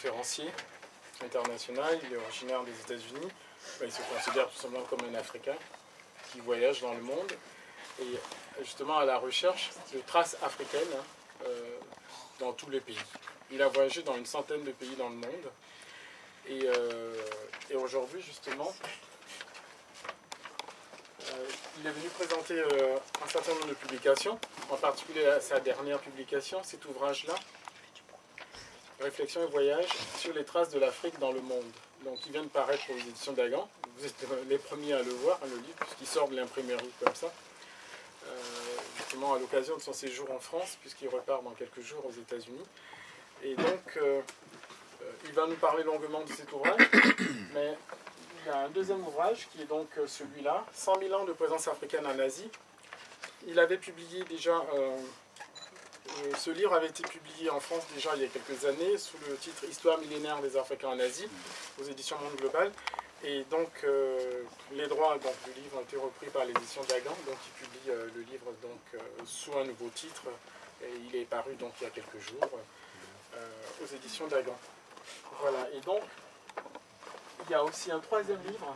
conférencier international, il est originaire des États-Unis. Il se considère tout simplement comme un Africain qui voyage dans le monde et justement à la recherche de traces africaines dans tous les pays. Il a voyagé dans une centaine de pays dans le monde et aujourd'hui justement il est venu présenter un certain nombre de publications, en particulier sa dernière publication, cet ouvrage-là, Réflexions et voyages sur les traces de l'Afrique dans le monde. Donc il vient de paraître aux éditions Dagan. Vous êtes les premiers à le voir, le livre, puisqu'il sort de l'imprimerie comme ça. Justement à l'occasion de son séjour en France, puisqu'il repart dans quelques jours aux États-Unis. Et donc il va nous parler longuement de cet ouvrage, mais il y a un deuxième ouvrage qui est donc celui-là, 100 000 ans de présence africaine en Asie. Il avait publié déjà, ce livre avait été publié en France déjà il y a quelques années sous le titre Histoire millénaire des Africains en Asie, aux éditions Monde Global. Et donc les droits donc, du livre ont été repris par l'édition Dagan, donc il publie le livre donc, sous un nouveau titre. Et il est paru donc il y a quelques jours aux éditions Dagan. Voilà, et donc il y a aussi un troisième livre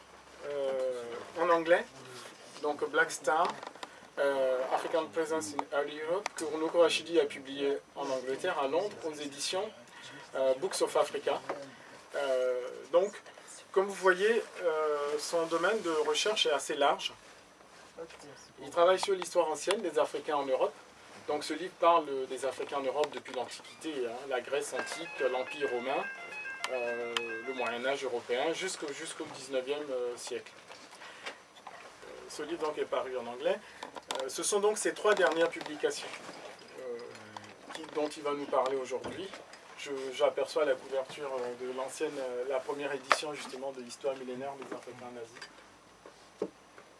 en anglais, donc Black Star, African Presence in Early Europe, que Runoko Rashidi a publié en Angleterre, à Londres, aux éditions Books of Africa. Donc, comme vous voyez, son domaine de recherche est assez large. Il travaille sur l'histoire ancienne des Africains en Europe. Donc ce livre parle des Africains en Europe depuis l'Antiquité, la Grèce antique, l'Empire romain, le Moyen-Âge européen, jusqu'au 19e siècle. Ce livre donc, est paru en anglais. Ce sont donc ces trois dernières publications dont il va nous parler aujourd'hui. J'aperçois la couverture de l'ancienne, la première édition justement de l'histoire millénaire des Africains en Asie.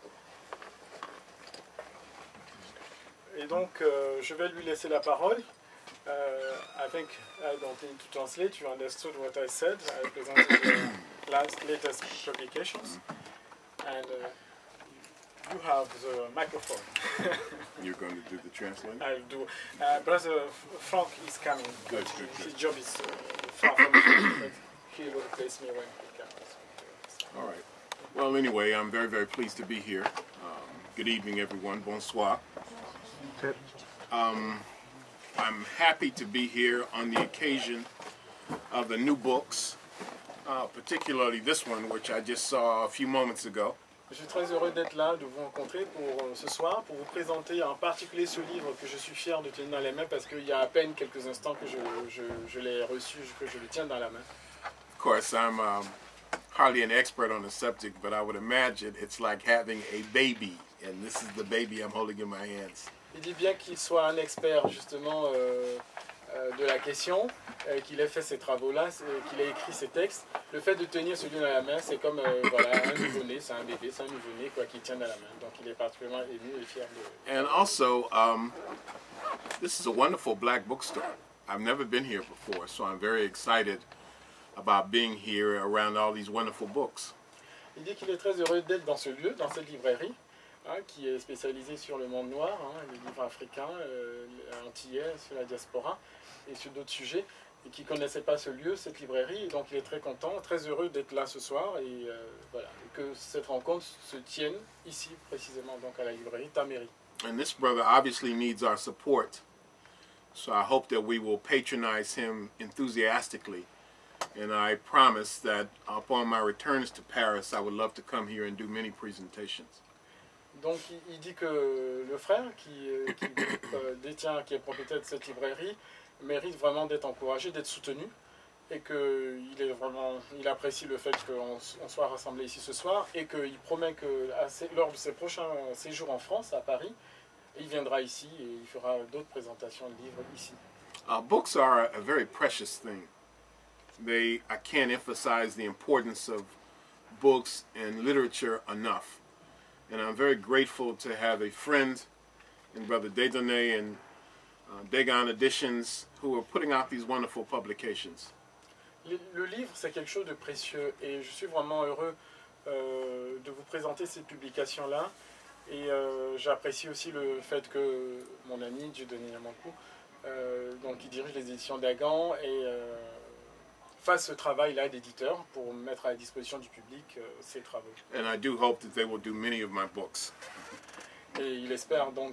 Et donc, je vais lui laisser la parole. I think I don't need to translate. You understood what I said. I presented the latest publications. And you have the microphone. You're going to do the translating? I'll do. Brother Frank is coming. Good. His job is far from me, but he will replace me when he comes. All right. Well, anyway, I'm very, very pleased to be here. Good evening, everyone. Bonsoir. I'm happy to be here on the occasion of the new books, particularly this one, which I just saw a few moments ago. Je suis très heureux d'être là, de vous rencontrer pour ce soir, pour vous présenter en particulier ce livre que je suis fier de tenir dans les mains parce qu'il y a à peine quelques instants que je l'ai reçu, que je le tiens dans la main. Of course, I'm hardly an expert on the subject, but I would imagine it's like having a baby, and this is the baby I'm holding in my hands. Il dit bien qu'il soit un expert justement de la question, qu'il ait fait ces travaux-là, qu'il ait écrit ces textes. Le fait de tenir ce livre dans la main, c'est comme voilà, un nouveau-né, c'est un bébé, c'est un nouveau-né qu'il tient dans la main. Donc il est particulièrement ému et fier de... And also, this is a wonderful black bookstore. I've never been here before, so I'm very excited about being here around all these wonderful books. Il dit qu'il est très heureux d'être dans ce lieu, dans cette librairie, qui est spécialisée sur le monde noir, les livres africains, antillais, sur la diaspora et sur d'autres sujets, et qui ne connaissait pas ce lieu, cette librairie, et donc il est très content, très heureux d'être là ce soir, et voilà, et que cette rencontre se tienne ici, précisément, donc à la librairie Taméry. And this brother obviously needs our support, so I hope that we will patronize him enthusiastically, and I promise that upon my returns to Paris, I would love to come here and do many presentations. Donc il dit que le frère qui détient, qui est propriétaire de cette librairie, mérite vraiment d'être encouragé, d'être soutenu, et qu'il apprécie le fait qu'on soit rassemblés ici ce soir, et qu'il promet que lors de ses prochains séjours en France, à Paris, il viendra ici et il fera d'autres présentations de livres ici. Books are a very precious thing. I can't emphasize the importance of books and literature enough. And I'm very grateful to have a friend in Brother Dedone and Dagon Editions who are putting out these wonderful publications. Le livre, c'est quelque chose de précieux et je suis vraiment heureux de vous présenter ces publications-là. Et j'apprécie aussi le fait que mon ami Dieudonné Yamankou, donc qui dirige les éditions Dagan, et fasse ce travail-là d'éditeur pour mettre à la disposition du public ses travaux. And I do hope that they will do many of my books. Et il espère donc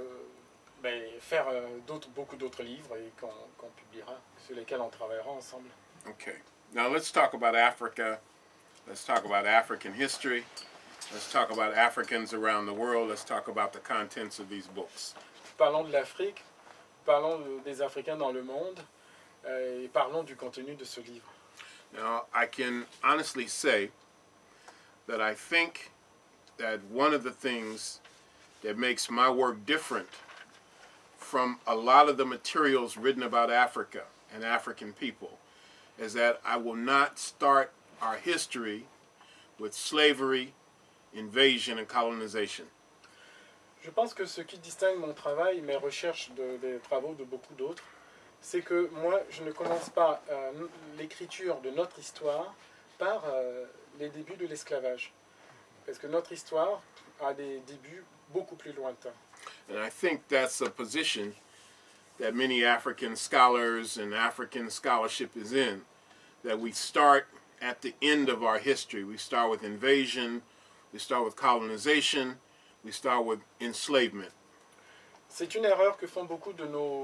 faire beaucoup d'autres livres et qu'on publiera, sur lesquels on travaillera ensemble. Okay. Now let's talk about Africa. Let's talk about African history. Let's talk about Africans around the world. Let's talk about the contents of these books. Parlons de l'Afrique, parlons des Africains dans le monde et parlons du contenu de ce livre. Now, I can honestly say that I think that one of the things that makes my work different from a lot of the materials written about Africa and African people is that I will not start our history with slavery, invasion, and colonization. Je pense que ce qui distingue mon travail, mes recherches des travaux de beaucoup d'autres, c'est que moi, je ne commence pas l'écriture de notre histoire par les débuts de l'esclavage. Parce que notre histoire a des débuts beaucoup plus lointains. And I think that's a position that many African scholars and African scholarship is in, that we start at the end of our history. We start with invasion, we start with colonization, we start with enslavement. C'est une erreur que font beaucoup de nos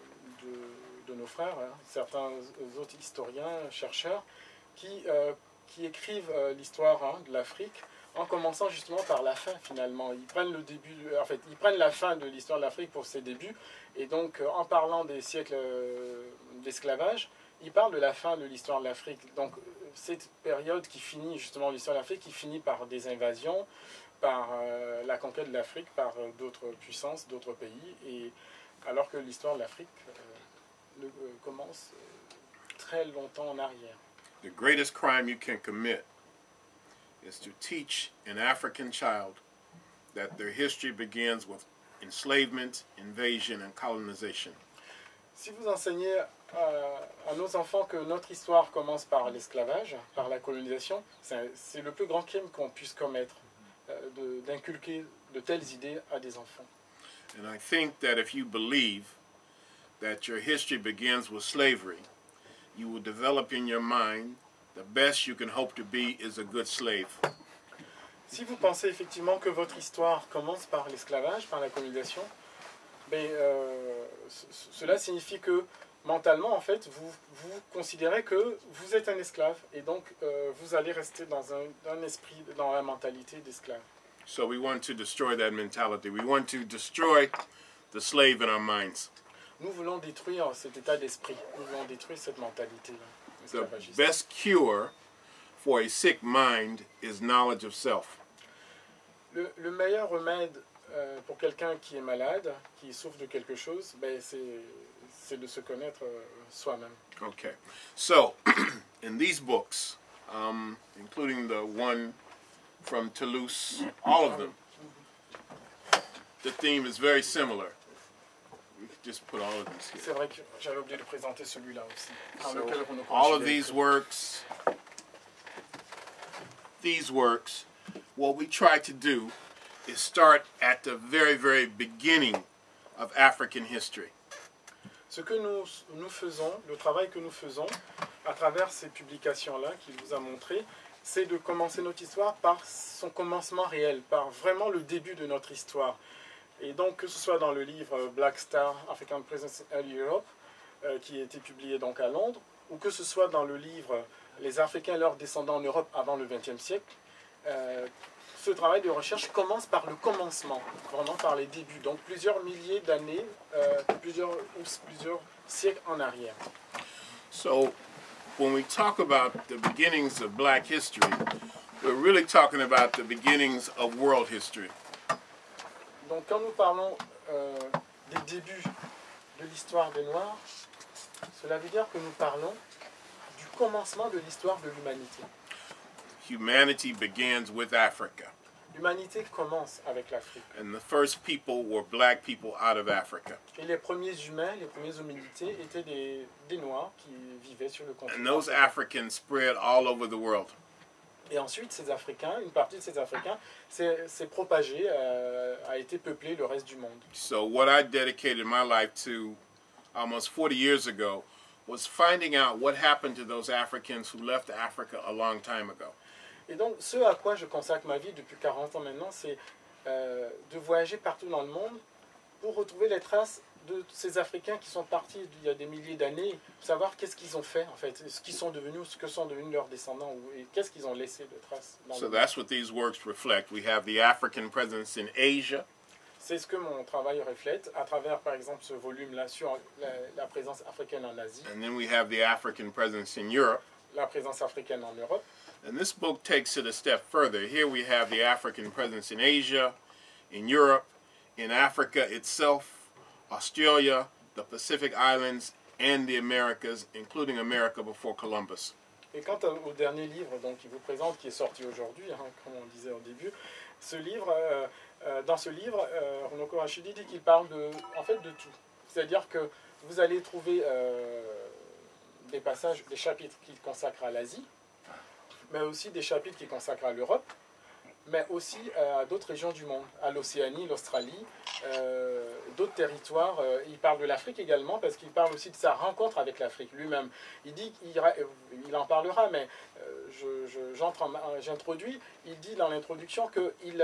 frères, certains autres historiens, chercheurs, qui écrivent l'histoire de l'Afrique en commençant justement par la fin finalement. Ils prennent ils prennent la fin de l'histoire de l'Afrique pour ses débuts, et donc en parlant des siècles d'esclavage, ils parlent de la fin de l'histoire de l'Afrique. Donc cette période qui finit justement l'histoire de l'Afrique, qui finit par des invasions, par la conquête de l'Afrique par d'autres puissances, d'autres pays, et alors que l'histoire de l'Afrique commence très longtemps en arrière. The greatest crime you can commit is to teach an African child that their history begins with enslavement, invasion, and colonization. Si vous enseignez à nos enfants que notre histoire commence par l'esclavage, par la colonisation, c'est le plus grand crime qu'on puisse commettre, d'inculquer de telles idées à des enfants. And I think that if you believe that your history begins with slavery, you will develop in your mind the best you can hope to be is a good slave. Si vous pensez effectivement que votre histoire commence par l'esclavage, par la colonisation, cela signifie que mentalement, en fait, vous considérez que vous êtes un esclave, et donc vous allez rester dans un esprit, dans la mentalité d'esclave. So we want to destroy that mentality. We want to destroy the slave in our minds. Nous voulons détruire cet état d'esprit. Nous voulons détruire cette mentalité-là. The best cure for a sick mind is knowledge of self. Le meilleur remède pour quelqu'un qui est malade, qui souffre de quelque chose, c'est de se connaître soi-même. Okay. So, in these books, including the one from Toulouse, all of them, the theme is very similar. We could just put all of these here. C'est vrai que j'avais oublié de présenter celui-là aussi. So, all of these works, what we try to do is start at the very, very beginning of African history. Ce que nous faisons, le travail que nous faisons à travers ces publications-là qu'il vous a montré, c'est de commencer notre histoire par son commencement réel, par vraiment le début de notre histoire. Et donc, que ce soit dans le livre Black Star, African Presence in Early Europe, qui a été publié donc à Londres, ou que ce soit dans le livre Les Africains et leurs descendants en Europe avant le XXe siècle, ce travail de recherche commence par le commencement, vraiment par les débuts, donc plusieurs milliers d'années, plusieurs siècles en arrière. So, when we talk about the beginnings of black history, we're really talking about the beginnings of world history. Donc quand nous parlons des débuts de l'histoire des Noirs, cela veut dire que nous parlons du commencement de l'histoire de l'humanité. Humanity begins with Africa. L'humanité commence avec l'Afrique. And the first people were black people out of Africa. Et les premiers humains, les premières humanités étaient des Noirs qui vivaient sur le continent. And those Africans spread all over the world. Et ensuite, ces Africains, une partie de ces Africains s'est propagée, a été peuplé le reste du monde. So what I dedicated my life to almost 40 years ago was finding out what happened to those Africans who left Africa a long time ago. Et donc, ce à quoi je consacre ma vie depuis 40 ans maintenant, c'est de voyager partout dans le monde pour retrouver les traces de ces Africains qui sont partis il y a des milliers d'années, savoir qu'est-ce qu'ils ont fait, en fait, ce qu'ils sont devenus, ce que sont devenus leurs descendants, et qu'est-ce qu'ils ont laissé de traces dans So le monde. that's what these works reflect. We have the African presence in Asia, C'est ce que mon travail reflète, à travers, par exemple, ce volume-là sur la présence africaine en Asie, and then we have the African presence in Europe. la présence africaine en Europe. And this book takes it a step further. Here we have the African presence in Asia, in Europe, in Africa itself, Australia, the Pacific Islands, and the Americas, including America before Columbus. Et quant au dernier livre donc, qui vous présente, qui est sorti aujourd'hui, hein, comme on disait au début, ce livre, dans ce livre, Runoko Rashidi dit qu'il parle en fait de tout. C'est-à-dire que vous allez trouver des passages, des chapitres qui consacrent à l'Asie, mais aussi des chapitres qui consacrent à l'Europe, mais aussi à d'autres régions du monde, à l'Océanie, l'Australie, d'autres territoires. Il parle de l'Afrique également, parce qu'il parle aussi de sa rencontre avec l'Afrique lui-même. Il dit qu'il en parlera, mais j'introduis, il dit dans l'introduction qu'il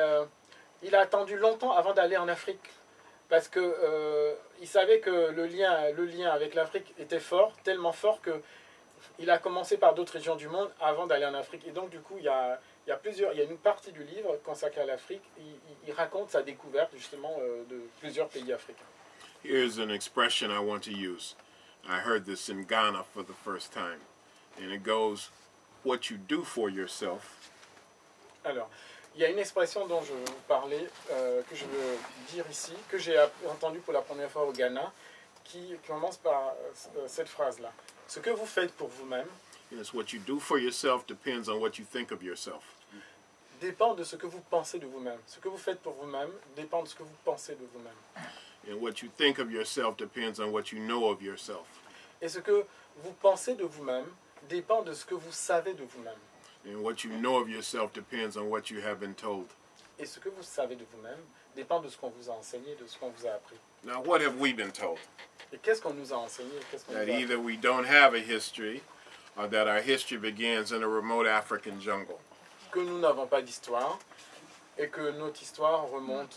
a attendu longtemps avant d'aller en Afrique, parce que il savait que le lien avec l'Afrique était fort, tellement fort qu'il a commencé par d'autres régions du monde avant d'aller en Afrique. Et donc du coup, il y a une partie du livre consacrée à l'Afrique. Il raconte sa découverte justement de plusieurs pays africains. Here's an expression I want to use. I heard this in Ghana for the first time. And it goes, what you do for yourself. Alors, il y a une expression dont je veux vous parler, que je veux dire ici, que j'ai entendue pour la première fois au Ghana, qui commence par cette phrase-là. Ce que vous faites pour vous-même Yes, what you do for yourself depends on what you think of yourself. dépend de ce que vous pensez de vous-même. Ce que vous faites pour vous-même dépend de ce que vous pensez de vous-même. And what you think of yourself depends on what you know of yourself. Et ce que vous pensez de vous-même dépend de ce que vous savez de vous-même. And what you know of yourself depends on what you have been told. Et ce que vous savez de vous-même dépend de ce qu'on vous a enseigné, de ce qu'on vous a appris. Now, what have we been told? Et qu'est-ce qu'on nous a enseigné? Qu'est-ce qu'on nous a That appris? either we don't have a history or that our history begins in a remote African jungle. Que nous n'avons pas d'histoire et que notre histoire remonte,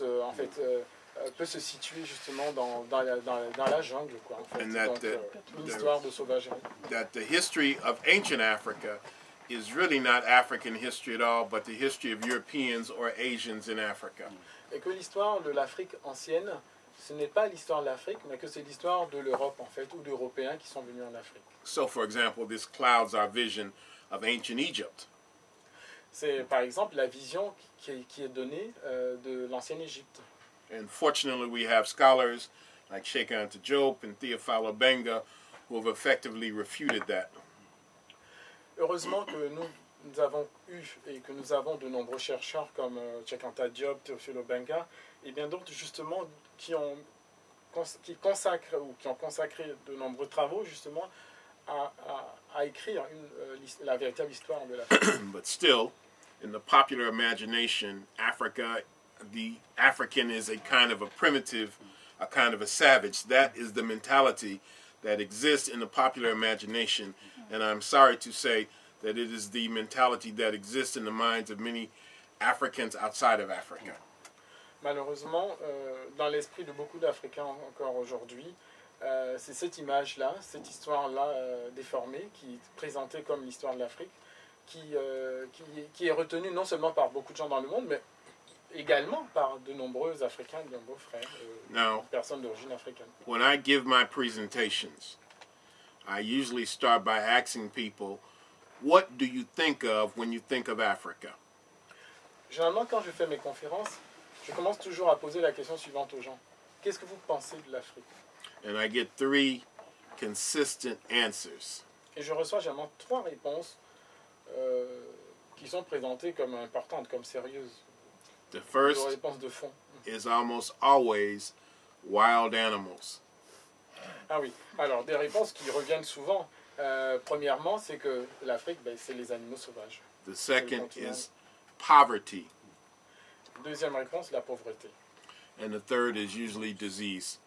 peut se situer justement dans la jungle, quoi, en fait. And that Donc, une histoire de sauvagerie. That the history of ancient Africa is really not African history at all, but the history of Europeans or Asians in Africa. Et que l'histoire de l'Afrique ancienne, ce n'est pas l'histoire de l'Afrique, mais que c'est l'histoire de l'Europe, en fait, ou d'Européens qui sont venus en Afrique. So, for example, this clouds our vision of ancient Egypt. C'est par exemple la vision qui est donnée de l'ancienne Égypte. And fortunately, we have scholars like Sheikh Anta Diop and Theophile Obenga who have effectively refuted that. Heureusement que nous avons eu et que nous avons de nombreux chercheurs comme Cheikh Anta Diop, Théophile Obenga et bien d'autres justement qui ont consacré de nombreux travaux justement à écrire la véritable histoire de l'Afrique. But still, in the popular imagination, the African is a kind of a primitive, a kind of a savage. That is the mentality that exists in the popular imagination. And I'm sorry to say that it is the mentality that exists in the minds of many Africans outside of Africa. Malheureusement, dans l'esprit de beaucoup d'Africains encore aujourd'hui, c'est cette image-là, cette histoire-là déformée, qui est présentée comme l'histoire de l'Afrique, qui est retenue non seulement par beaucoup de gens dans le monde, mais également par de nombreux Africains, de nombreux frères, personnes d'origine africaine. When I give my presentations, I usually start by asking people, what do you think of when you think of Africa? Généralement, quand je fais mes conférences, je commence toujours à poser la question suivante aux gens. Qu'est-ce que vous pensez de l'Afrique? And I get 3 consistent answers. Et je reçois généralement 3 réponses qui sont présentées comme importantes, comme sérieuses. The first Des réponses de fond. is almost always wild animals. Ah oui, alors des réponses qui reviennent souvent. Premièrement, c'est que l'Afrique, c'est les animaux sauvages. The second is poverty. Deuxième réponse, la pauvreté. And the third is usually disease.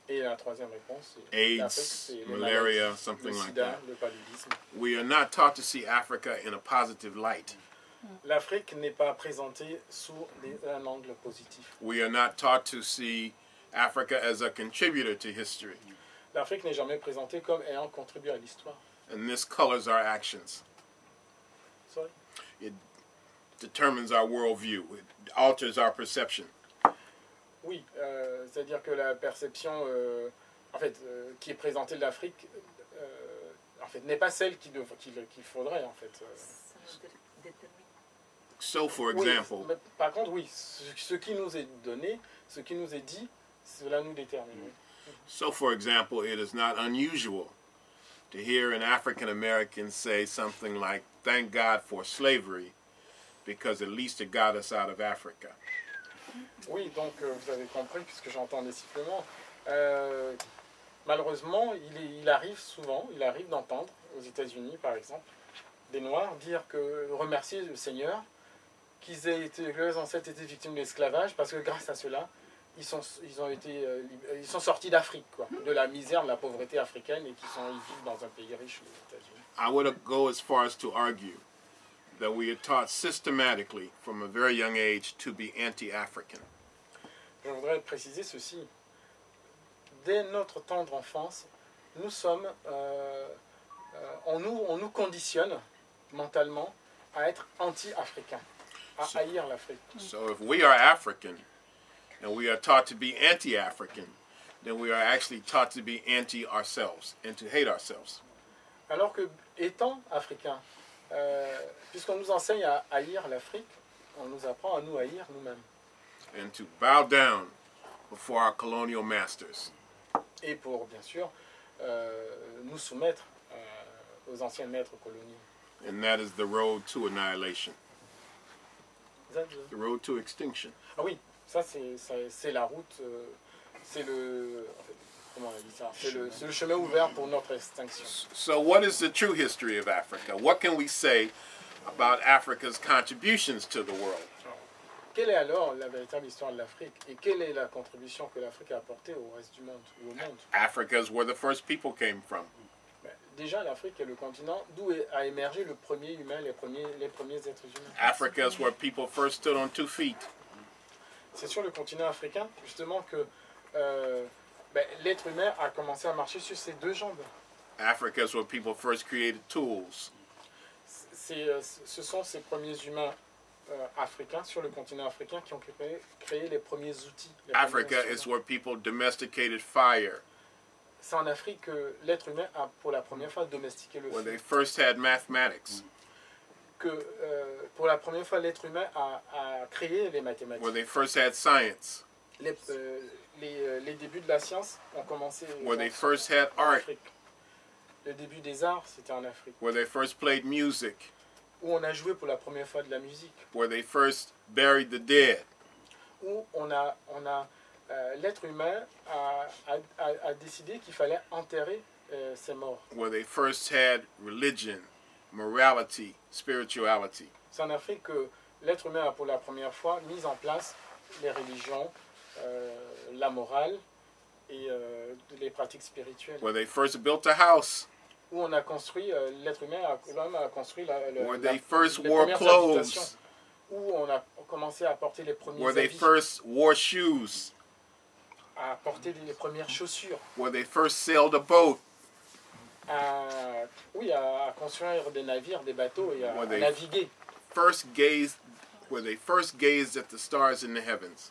Et la troisième réponse, c'est AIDS, l'Afrique, c'est les malaria, maladies, something le like sida, that. le paludisme. We are not taught to see Africa in a positive light. L'Afrique n'est pas présentée sous un angle positif. We are not taught to see Africa as a contributor to history. L'Afrique n'est jamais présentée comme ayant contribué à l'histoire. And this colors our actions. Sorry. It determines our worldview. It alters our perception. Oui, c'est-à-dire que la perception qui est présentée de l'Afrique n'est pas celle qu'il faudrait en fait. So, for Oui, example, mais par contre, oui, ce qui nous est donné, ce qui nous est dit, cela nous détermine. Oui. so for example, it is not unusual to hear an African American say something like, "Thank God for slavery, because at least it got us out of Africa." Oui, donc vous avez compris, puisque j'entends des sifflements. Malheureusement, il arrive souvent, d'entendre, aux États-Unis par exemple, des Noirs dire que remercier le Seigneur que leurs ancêtres étaient victimes de l'esclavage, parce que grâce à cela, ils sont sortis d'Afrique, quoi, de la misère, de la pauvreté africaine, et ils vivent dans un pays riche, les États-Unis. I would go as far as to argue that we are taught systematically from a very young age to be anti-African. Je voudrais préciser ceci. Dès notre tendre enfance, nous sommes, on nous conditionne mentalement à être anti-africains, à haïr l'Afrique. So if we are African and we are taught to be anti-African, then we are actually taught to be anti-ourselves and to hate ourselves. Alors que, étant africains, puisqu'on nous enseigne à haïr l'Afrique, on nous apprend à nous haïr nous-mêmes. And to bow down before our colonial masters. Et pour, bien sûr, nous soumettre aux anciens maîtres coloniaux. And that is the road to annihilation. The road to extinction. Ah oui, ça c'est la route, c'est le... Comment on dit ça? C'est le chemin ouvert pour notre extinction. So what is the true history of Africa? What can we say about Africa's contributions to the world? Quelle est alors la véritable histoire de l'Afrique? Et quelle est la contribution que l'Afrique a apportée au reste du monde, ou au monde? Africa is where the first people came from. Déjà, l'Afrique est le continent d'où a émergé le premier humain, les premiers êtres humains. Africa is where people first stood on 2 feet. C'est sur le continent africain, justement, que l'être humain a commencé à marcher sur ses 2 jambes. Africa is where people first created tools. Ce sont ces premiers humains africains, sur le continent africain, qui ont créé les premiers outils. Africa is where people domesticated fire. C'est en Afrique que l'être humain a pour la première fois domestiqué le Where feu. they first had mathematics. Que pour la première fois, l'être humain a créé les mathématiques. Where they first had science. Les débuts de la science ont commencé Where they first en had art. Afrique. Le début des arts, c'était en Afrique. Where they first played music. Où on a joué pour la première fois de la musique. Where they first buried the dead. Où l'être humain a décidé qu'il fallait enterrer ses morts. Where they first had religion, morality, spirituality. C'est en Afrique que l'être humain a pour la première fois mis en place les religions, la morale et les pratiques spirituelles. Where they first built a house. Où on a construit, l'être humain a construit Where they first les wore premières clothes. habitations. Où on a commencé à porter les premiers Where they habits, first wore shoes. à porter les premières chaussures, Where they first sailed a boat. à construire des navires, des bateaux et à Where they naviguer. Where they first gazed at the stars in the heavens.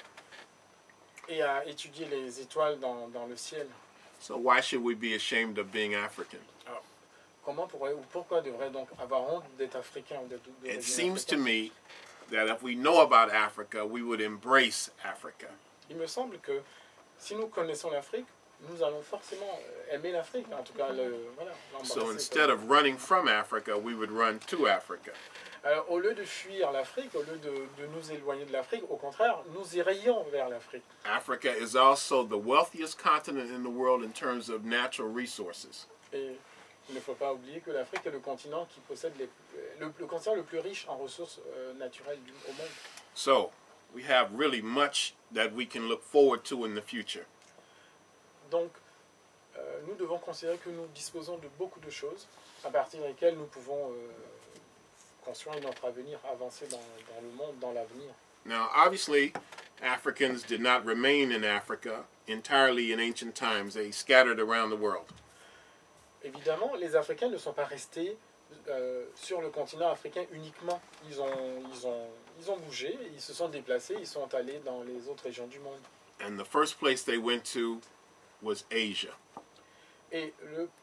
Et à étudier les étoiles dans le ciel. So why should we be ashamed of being African? Pourquoi devrait donc avoir honte d'être africain ou It seems to me that if we know about Africa, we would embrace Africa. Il me semble que si nous connaissons l'Afrique, nous allons forcément aimer l'Afrique, en tout cas l'embrasser. So instead of running from Africa, we would run to Africa. Alors, au lieu de fuir l'Afrique, au lieu de nous éloigner de l'Afrique, au contraire, nous irions vers l'Afrique. Africa is also the wealthiest continent in the world in terms of natural resources. Et il ne faut pas oublier que l'Afrique est le continent qui possède le continent le plus riche en ressources naturelles au monde. So we have really much that we can look forward to in the future. Donc, nous devons considérer que nous disposons de beaucoup de choses à partir desquelles nous pouvons construire notre avenir, avancer dans le monde, dans l'avenir. Now, obviously, Africans did not remain in Africa entirely in ancient times. They scattered around the world. Évidemment, les Africains ne sont pas restés sur le continent africain uniquement. Ils ont bougé, ils se sont déplacés, ils sont allés dans les autres régions du monde. And the first place they went to was Asia. Et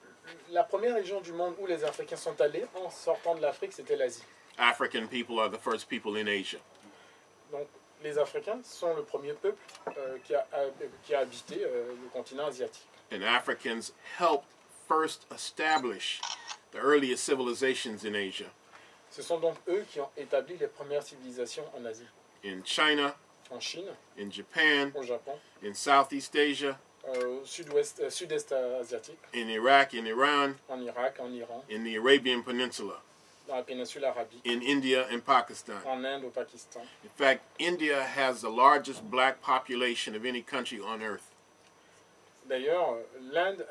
la première région du monde où les Africains sont allés en sortant de l'Afrique, c'était l'Asie. African people are the first people in Asia. Donc, les Africains sont le premier peuple qui a habité le continent asiatique. And Africans helped first establish the earliest civilizations in Asia. Ce sont donc eux qui ont établi les premières civilisations en Asie. In China, En Chine, in Japan, au Japon, in Southeast Asia, au sud-est asiatique, in Iraq, in Iran, en Irak, en Iran, in the Arabian Peninsula, dans la péninsule arabique, in India and Pakistan. en Inde, au Pakistan. In fact, India has the largest black population of any country on earth. D'ailleurs, l'Inde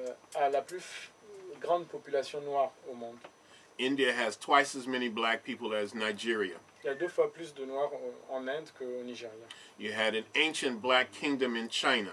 a la plus grande population noire au monde. India has twice as many black people as Nigeria. Il y a 2 fois plus de noirs en Inde qu'au Nigeria. You had an ancient black kingdom in China.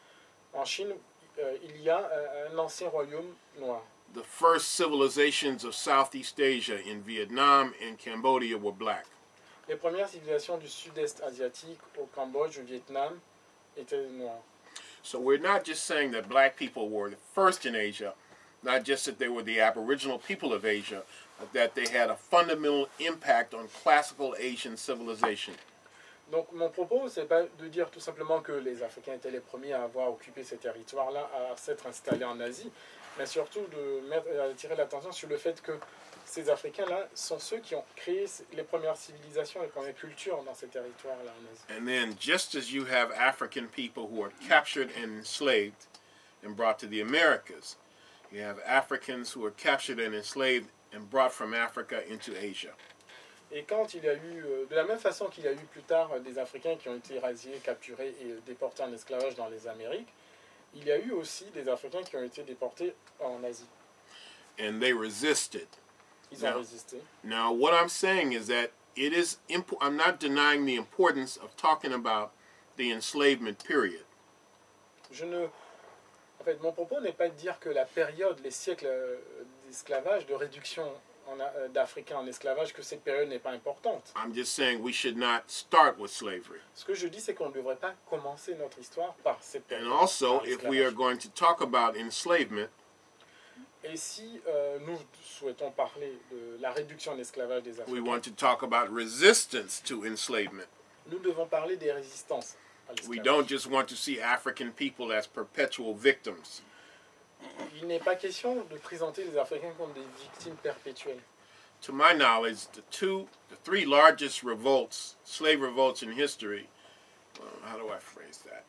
En Chine, il y a un ancien royaume noir. The first civilizations of Southeast Asia in Vietnam and Cambodia were black. Les premières civilisations du sud-est asiatique, au Cambodge, au Vietnam, étaient noires. So we're not just saying that black people were the first in Asia, not just that they were the aboriginal people of Asia, but that they had a fundamental impact on classical Asian civilization. Donc mon propos, c'est pas de dire tout simplement que les Africains étaient les premiers à avoir occupé ces territoires-là, à s'être installés en Asie, mais surtout d'attirer l'attention sur le fait que ces Africains-là sont ceux qui ont créé les premières civilisations, les premières cultures dans ces territoires-là en Asie. And then, just as you have African people who are captured and enslaved and brought to the Americas, you have Africans who are captured and enslaved and brought from Africa into Asia. Et quand il y a eu, de la même façon qu'il y a eu plus tard des Africains qui ont été rasés, capturés et déportés en esclavage dans les Amériques, il y a eu aussi des Africains qui ont été déportés en Asie. And they resisted. Ils ont résisté. Now, what I'm saying is that it is I'm not denying the importance of talking about the enslavement period. En fait, mon propos n'est pas de dire que la période, les siècles d'esclavage, de réduction d'Africains en esclavage, que cette période n'est pas importante. I'm just saying we should not start with slavery. Ce que je dis, c'est qu'on ne devrait pas commencer notre histoire par cette période. And also, if we are going to talk about enslavement, et si nous souhaitons parler de la réduction de l'esclavage des we Africains, want to talk about resistance to enslavement. nous devons parler des résistances à We l'esclavage. don't just want to see African people as perpetual victims. Il n'est pas question de présenter les Africains comme des victimes perpétuelles. To my knowledge, the three largest revolts, slave revolts in history, how do I phrase that?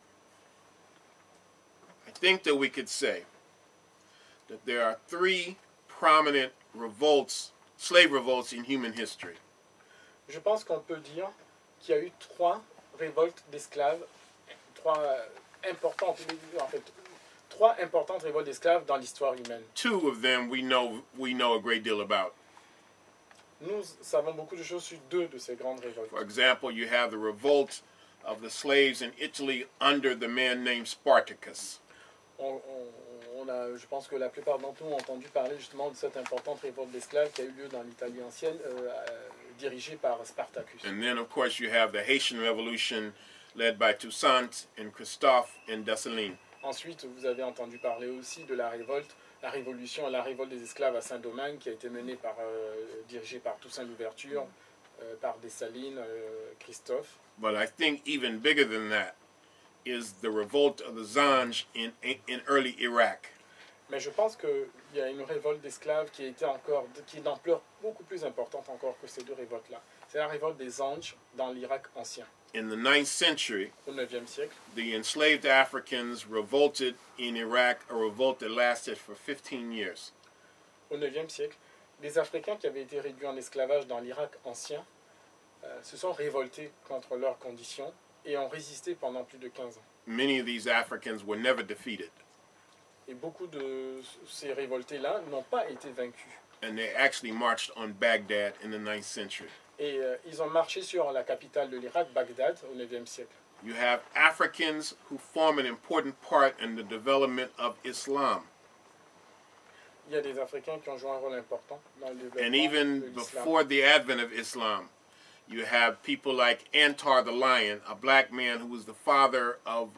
I think that we could say that there are 3 prominent revolts, slave revolts in human history. Je pense qu'on peut dire qu'il y a eu 3 révoltes d'esclaves, 3 importantes, en fait, 3 importantes révoltes d'esclaves dans l'histoire humaine. 2 of them we know a great deal about. Nous savons beaucoup de choses sur 2 de ces grandes révoltes. For example, you have the revolt of the slaves in Italy under the man named Spartacus. Je pense que la plupart d'entre nous ont entendu parler justement de cette importante révolte d'esclaves qui a eu lieu dans l'Italie ancienne, dirigée par Spartacus. And then, of course, you have the Haitian Revolution led by Toussaint and Christophe and Dessalines. Ensuite, vous avez entendu parler aussi de la révolution et la révolte des esclaves à Saint-Domingue qui a été menée dirigée par Toussaint Louverture, par Dessalines, Christophe. But I think even bigger than that is the revolt of the Zanj in early Iraq. Mais je pense qu'il y a une révolte d'esclaves qui est d'ampleur beaucoup plus importante encore que ces 2 révoltes-là. C'est la révolte des Zanj dans l'Irak ancien. In the 9th century, Au 9e siècle, the enslaved Africans revolted in Iraq, a revolt that lasted for 15 years. au 9e siècle, les Africains qui avaient été réduits en esclavage dans l'Irak ancien se sont révoltés contre leurs conditions et ont résisté pendant plus de 15 ans. many of these Africans were never defeated. Et beaucoup de ces révoltés-là n'ont pas été vaincus. And they actually marched on Baghdad in the 9th century. Et ils ont marché sur la capitale de l'Irak, Bagdad, au 9e siècle. You have Africans who form an important part in the development of Islam. Il y a des Africains qui ont joué un rôle important dans le développement And de even l'islam. before the advent of Islam, you have people like Antar the Lion, a black man who was the father of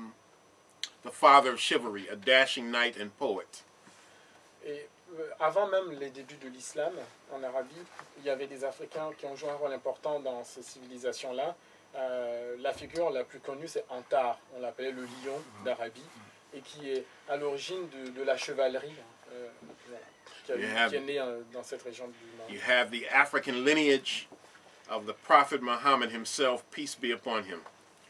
chivalry, a dashing knight and poet. Et avant même les débuts de l'islam en Arabie, il y avait des Africains qui ont joué un rôle important dans ces civilisations-là. La figure la plus connue, c'est Antar, on l'appelait le lion d'Arabie, et qui est à l'origine de la chevalerie qui est née dans cette région du monde. You have the African lineage of the Prophet Muhammad himself, peace be upon him.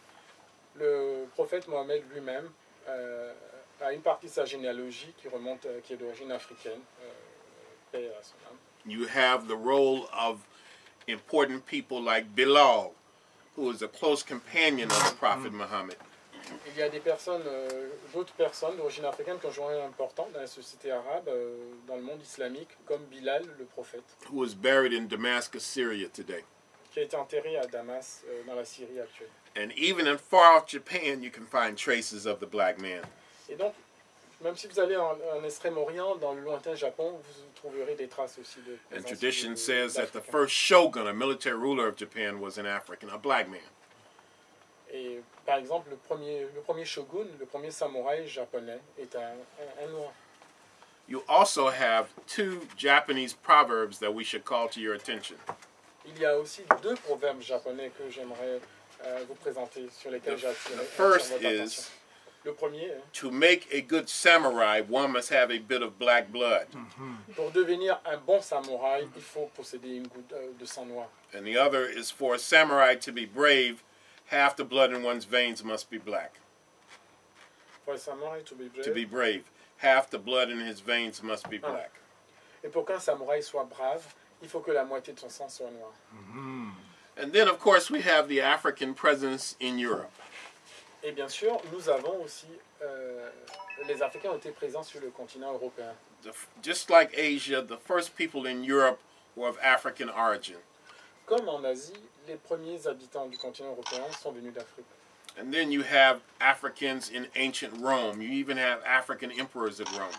Le prophète Mohammed lui-même a une partie de sa généalogie qui remonte, qui est d'origine africaine, paix à son âme. You have the role of important people like Bilal, who is a close companion of the Prophet Muhammad. Il y a des personnes, d'autres personnes d'origine africaine qui ont joué un rôle important dans la société arabe, dans le monde islamique, comme Bilal, le prophète, Who is buried in Damascus, Syria today. qui a été enterré à Damas, dans la Syrie actuelle. And even in far-off Japan, you can find traces of the black man. Et donc, même si vous allez en Extrême-Orient, dans le lointain Japon, vous trouverez des traces aussi de And présence tradition says that the d'Africains. first shogun, a military ruler of Japan, was an African, a black man. Et par exemple, le premier shogun, le premier samouraï japonais, est un noir. You also have two Japanese proverbs that we should call to your attention. Il y a aussi deux proverbes japonais que j'aimerais vous présenter, sur lesquels j'attire first votre attention. is- Le premier, To make a good samurai, one must have a bit of black blood. pour devenir un bon samouraï, il faut posséder une goutte de sang noir. And the other is for a samurai to be brave, half the blood in one's veins must be black. For a samurai to be brave. To be brave, half the blood in his veins must be black. Et pour qu'un samouraï soit brave, il faut que la moitié de son sang soit noir. And then, of course, we have the African presence in Europe. Et bien sûr, nous avons aussi, les Africains ont été présents sur le continent européen. Just like Asia, the first people in Europe were of African origin. Comme en Asie, les premiers habitants du continent européen sont venus d'Afrique. And then you have Africans in ancient Rome. You even have African emperors at Rome.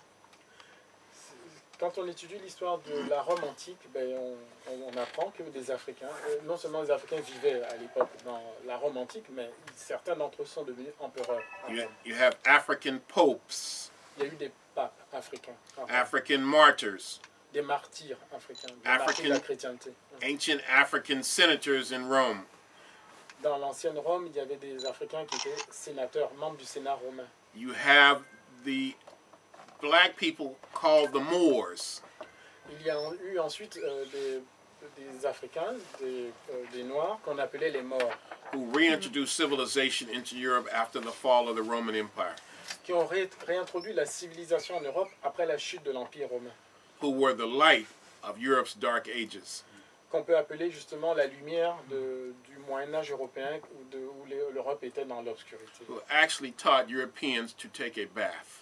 Quand on étudie l'histoire de la Rome antique, ben on apprend que des Africains, non seulement les Africains vivaient à l'époque dans la Rome antique, mais certains d'entre eux sont devenus empereurs. You have African popes, Il y a eu des papes africains, African martyrs, des martyrs africains, des martyrs de la chrétienté. ancient African senators in Rome. Dans l'ancienne Rome, il y avait des Africains qui étaient sénateurs, membres du Sénat romain. You have the black people called the Moors. Il y a eu ensuite des Africains, des Noirs, qu'on appelait les Morts, Who reintroduced civilization into Europe after the fall of the Roman Empire. qui ont réintroduit la civilisation en Europe après la chute de l'Empire romain, Who were the light of Europe's dark ages. qu'on peut appeler justement la lumière du Moyen-Âge européen, où l'Europe était dans l'obscurité. Who actually taught Europeans to take a bath.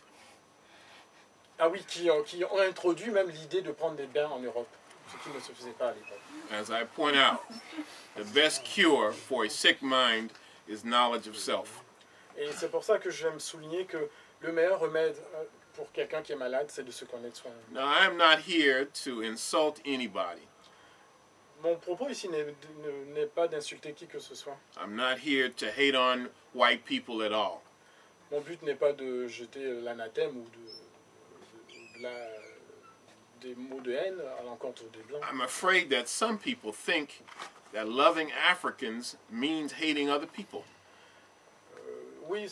Ah oui, qui ont introduit même l'idée de prendre des bains en Europe, ce qui ne se faisait pas à l'époque. As I point out, the best cure for a sick mind is knowledge of self. Et c'est pour ça que j'aime souligner que le meilleur remède pour quelqu'un qui est malade, c'est de se connaître soi-même. Now, I am not here to insult anybody. Mon propos ici n'est pas d'insulter qui que ce soit. I'm not here to hate on white people at all. Mon but n'est pas de jeter l'anathème ou des mots de haine à l'encontre des Blancs. I'm afraid that some people think that loving Africans means hating other people. Oui,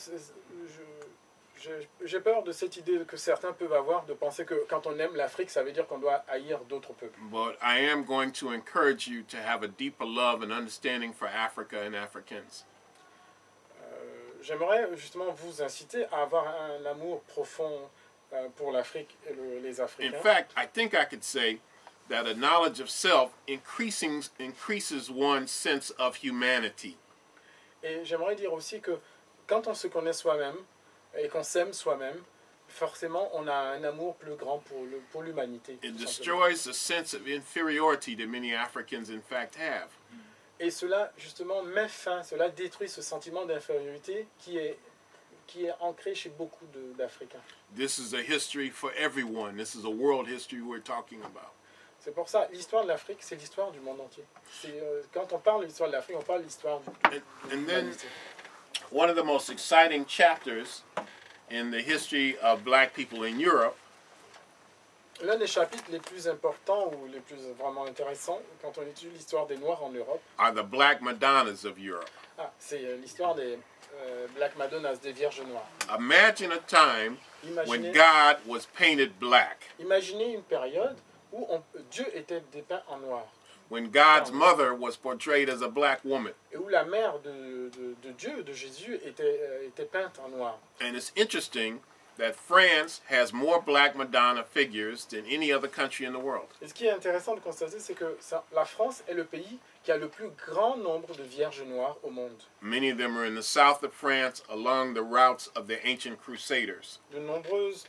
j'ai peur de cette idée que certains peuvent avoir de penser que quand on aime l'Afrique, ça veut dire qu'on doit haïr d'autres peuples. But I am going to encourage you to have a deeper love and understanding for Africa and Africans. J'aimerais justement vous inciter à avoir un amour profond pour l'Afrique et les In Africains. fact, I think I could say that a knowledge of self increases one's sense of humanity. Et j'aimerais dire aussi que quand on se connaît soi-même et qu'on s'aime soi-même, forcément, on a un amour plus grand pour l'humanité. It destroys the sense of inferiority that many Africans, in fact, have. Et cela, justement, met fin, cela détruit ce sentiment d'infériorité qui est ancré chez beaucoup d'Africains. This is a history for everyone. This is a world history we're talking about. C'est pour ça, l'histoire de l'Afrique, c'est l'histoire du monde entier. Quand on parle de l'histoire de l'Afrique, on parle de l'histoire de l'humanité. One of the most exciting chapters in the history of black people in Europe L'un des chapitres les plus importants ou les plus vraiment intéressants quand on étudie l'histoire des Noirs en Europe, are the Black Madonnas of Europe. C'est l'histoire des Black Madonnas, des Vierges Noires. Imagine a time when Imaginez, God was painted black, imaginez une période où Dieu était dépeint en noir when God's mother was portrayed as a black woman. et où la mère de Dieu, de Jésus, était peinte en noir. And it's interesting that France has more Black Madonna figures than any other country in the world. Et ce qui est intéressant de constater, c'est que la France est le pays qui a le plus grand nombre de Vierges Noires au monde. Many of them are in the south of France along the routes of the ancient Crusaders. De nombreuses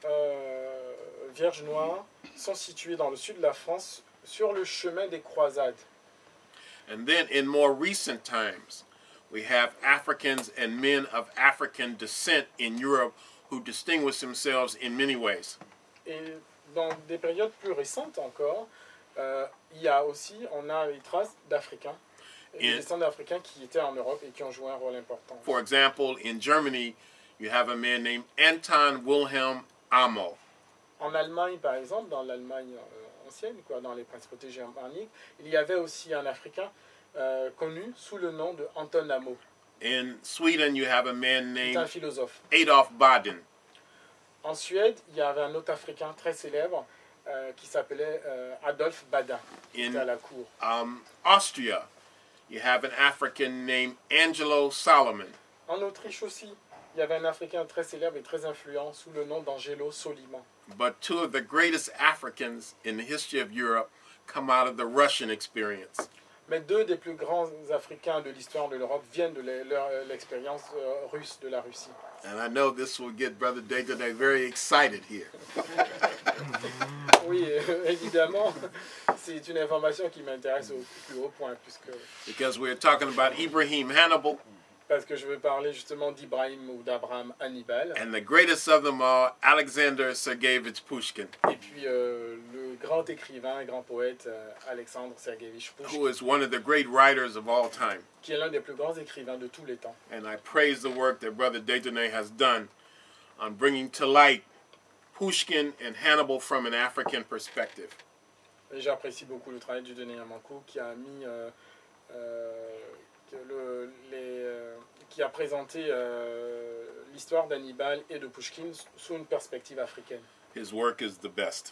Vierges Noires sont situées dans le sud de la France sur le chemin des croisades. And then in more recent times, we have Africans and men of African descent in Europe who distinguish themselves in many ways. Et dans des périodes plus récentes encore, on a les traces d'Africains, des descendants d'Africains qui étaient en Europe et qui ont joué un rôle important. For example, in Germany, you have a man named Anton Wilhelm Amo. En Allemagne, par exemple, dans l'Allemagne ancienne, dans les principautés germaniques, il y avait aussi un Africain connu sous le nom de Anton Amo. In Sweden, you have a man C'est un named philosophe. Adolf Baden. En Suède, il y avait un autre Africain très célèbre qui s'appelait Adolphe Badin, qui était à la cour. Austria, you have an African named Angelo Solomon. En Autriche aussi, il y avait un Africain très célèbre et très influent sous le nom d'Angelo Soliman. But two of the greatest Africans in the history of Europe come out of the Russian experience. Mais deux des plus grands Africains de l'histoire de l'Europe viennent de l'expérience russe de la Russie. And I know this will get Brother Dayton very excited here. Oui, évidemment, c'est une information qui m'intéresse au plus haut point, Because we're talking about Ibrahim Hannibal. Parce que je veux parler justement d'Ibrahim ou d'Abraham Hannibal. And the greatest of them all, Alexander Sergeyevich Pushkin. Et puis le grand écrivain, grand poète Alexandre Sergeyevich Pushkin. Who is one of the great writers of all time. Qui est l'un des plus grands écrivains de tous les temps. And I praise the work that Brother Daytonay has done on bringing to light Pushkin and Hannibal from an African perspective. Et j'apprécie beaucoup le travail du Denis Amankou qui a mis qui a présenté l'histoire d'Hannibal et de Pushkin sous une perspective africaine. His work is the best.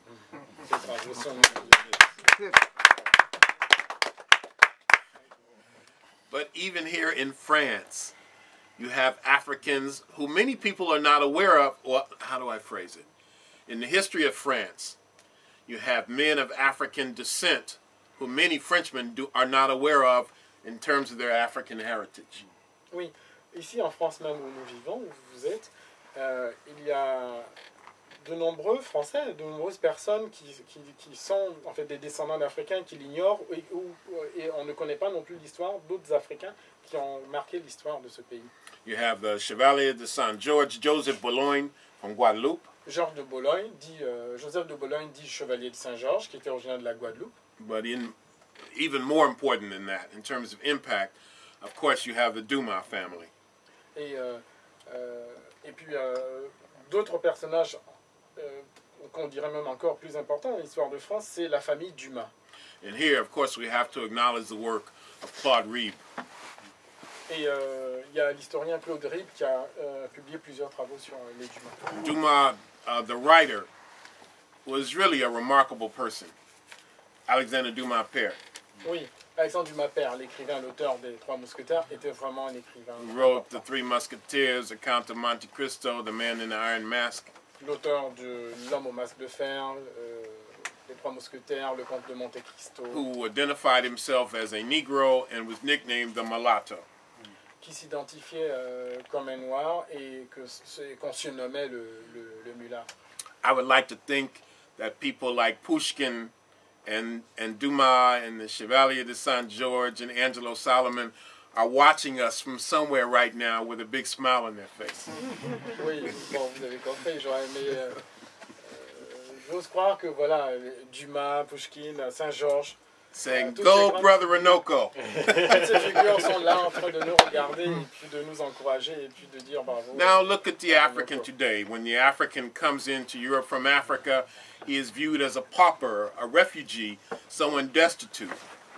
But even here in France, you have Africans who many people are not aware of, or how do I phrase it? In the history of France, you have men of African descent who many Frenchmen are not aware of in terms of their African heritage. Oui, ici en France même où nous vivons, où vous êtes, il y a de nombreux Français, de nombreuses personnes qui sont en fait des descendants d'Africains qui l'ignorent et on ne connaît pas non plus l'histoire d'autres Africains qui ont marqué l'histoire de ce pays. You have the Chevalier de Saint-Georges, Joseph Bologne from Guadeloupe. Joseph de Bologne, dit Chevalier de Saint-Georges, qui était originaire de la Guadeloupe. But even more important than that, in terms of impact, of course, you have the Dumas family. Et puis d'autres personnages qu'on dirait même encore plus importants dans l'histoire de France, c'est la famille Dumas. And here, of course, we have to acknowledge the work of Claude Reeb. Et il y a l'historien Claude Reeb qui a publié plusieurs travaux sur les Dumas. Dumas, the writer, was really a remarkable person. Alexander Dumas père. Oui, Alexandre Dumas père, l'écrivain, l'auteur des Trois Mousquetaires, était vraiment un écrivain. He wrote The Three Musketeers, The Count of Monte Cristo, The Man in the Iron Mask. L'auteur de L'Homme au masque de fer, Les Trois Mousquetaires, Le Comte de Monte Cristo. Who identified himself as a Negro and was nicknamed the Mulatto. qui s'identifiait comme un noir et qu'on surnommait le mulâtre. I would like to think that people like Pushkin and Dumas and the Chevalier de Saint George and Angelo Solomon are watching us from somewhere right now with a big smile on their face. Oui, bon, vous avez compris, j'aurais aimé... j'ose croire que, voilà, Dumas, Pushkin, Saint-Georges... Saying, go, brother Ranoko! Toutes ces figures sont là en train de nous regarder et puis de nous encourager et puis de dire bravo. Now look at the African today. When the African comes into Europe from Africa, he is viewed as a pauper, a refugee, someone destitute.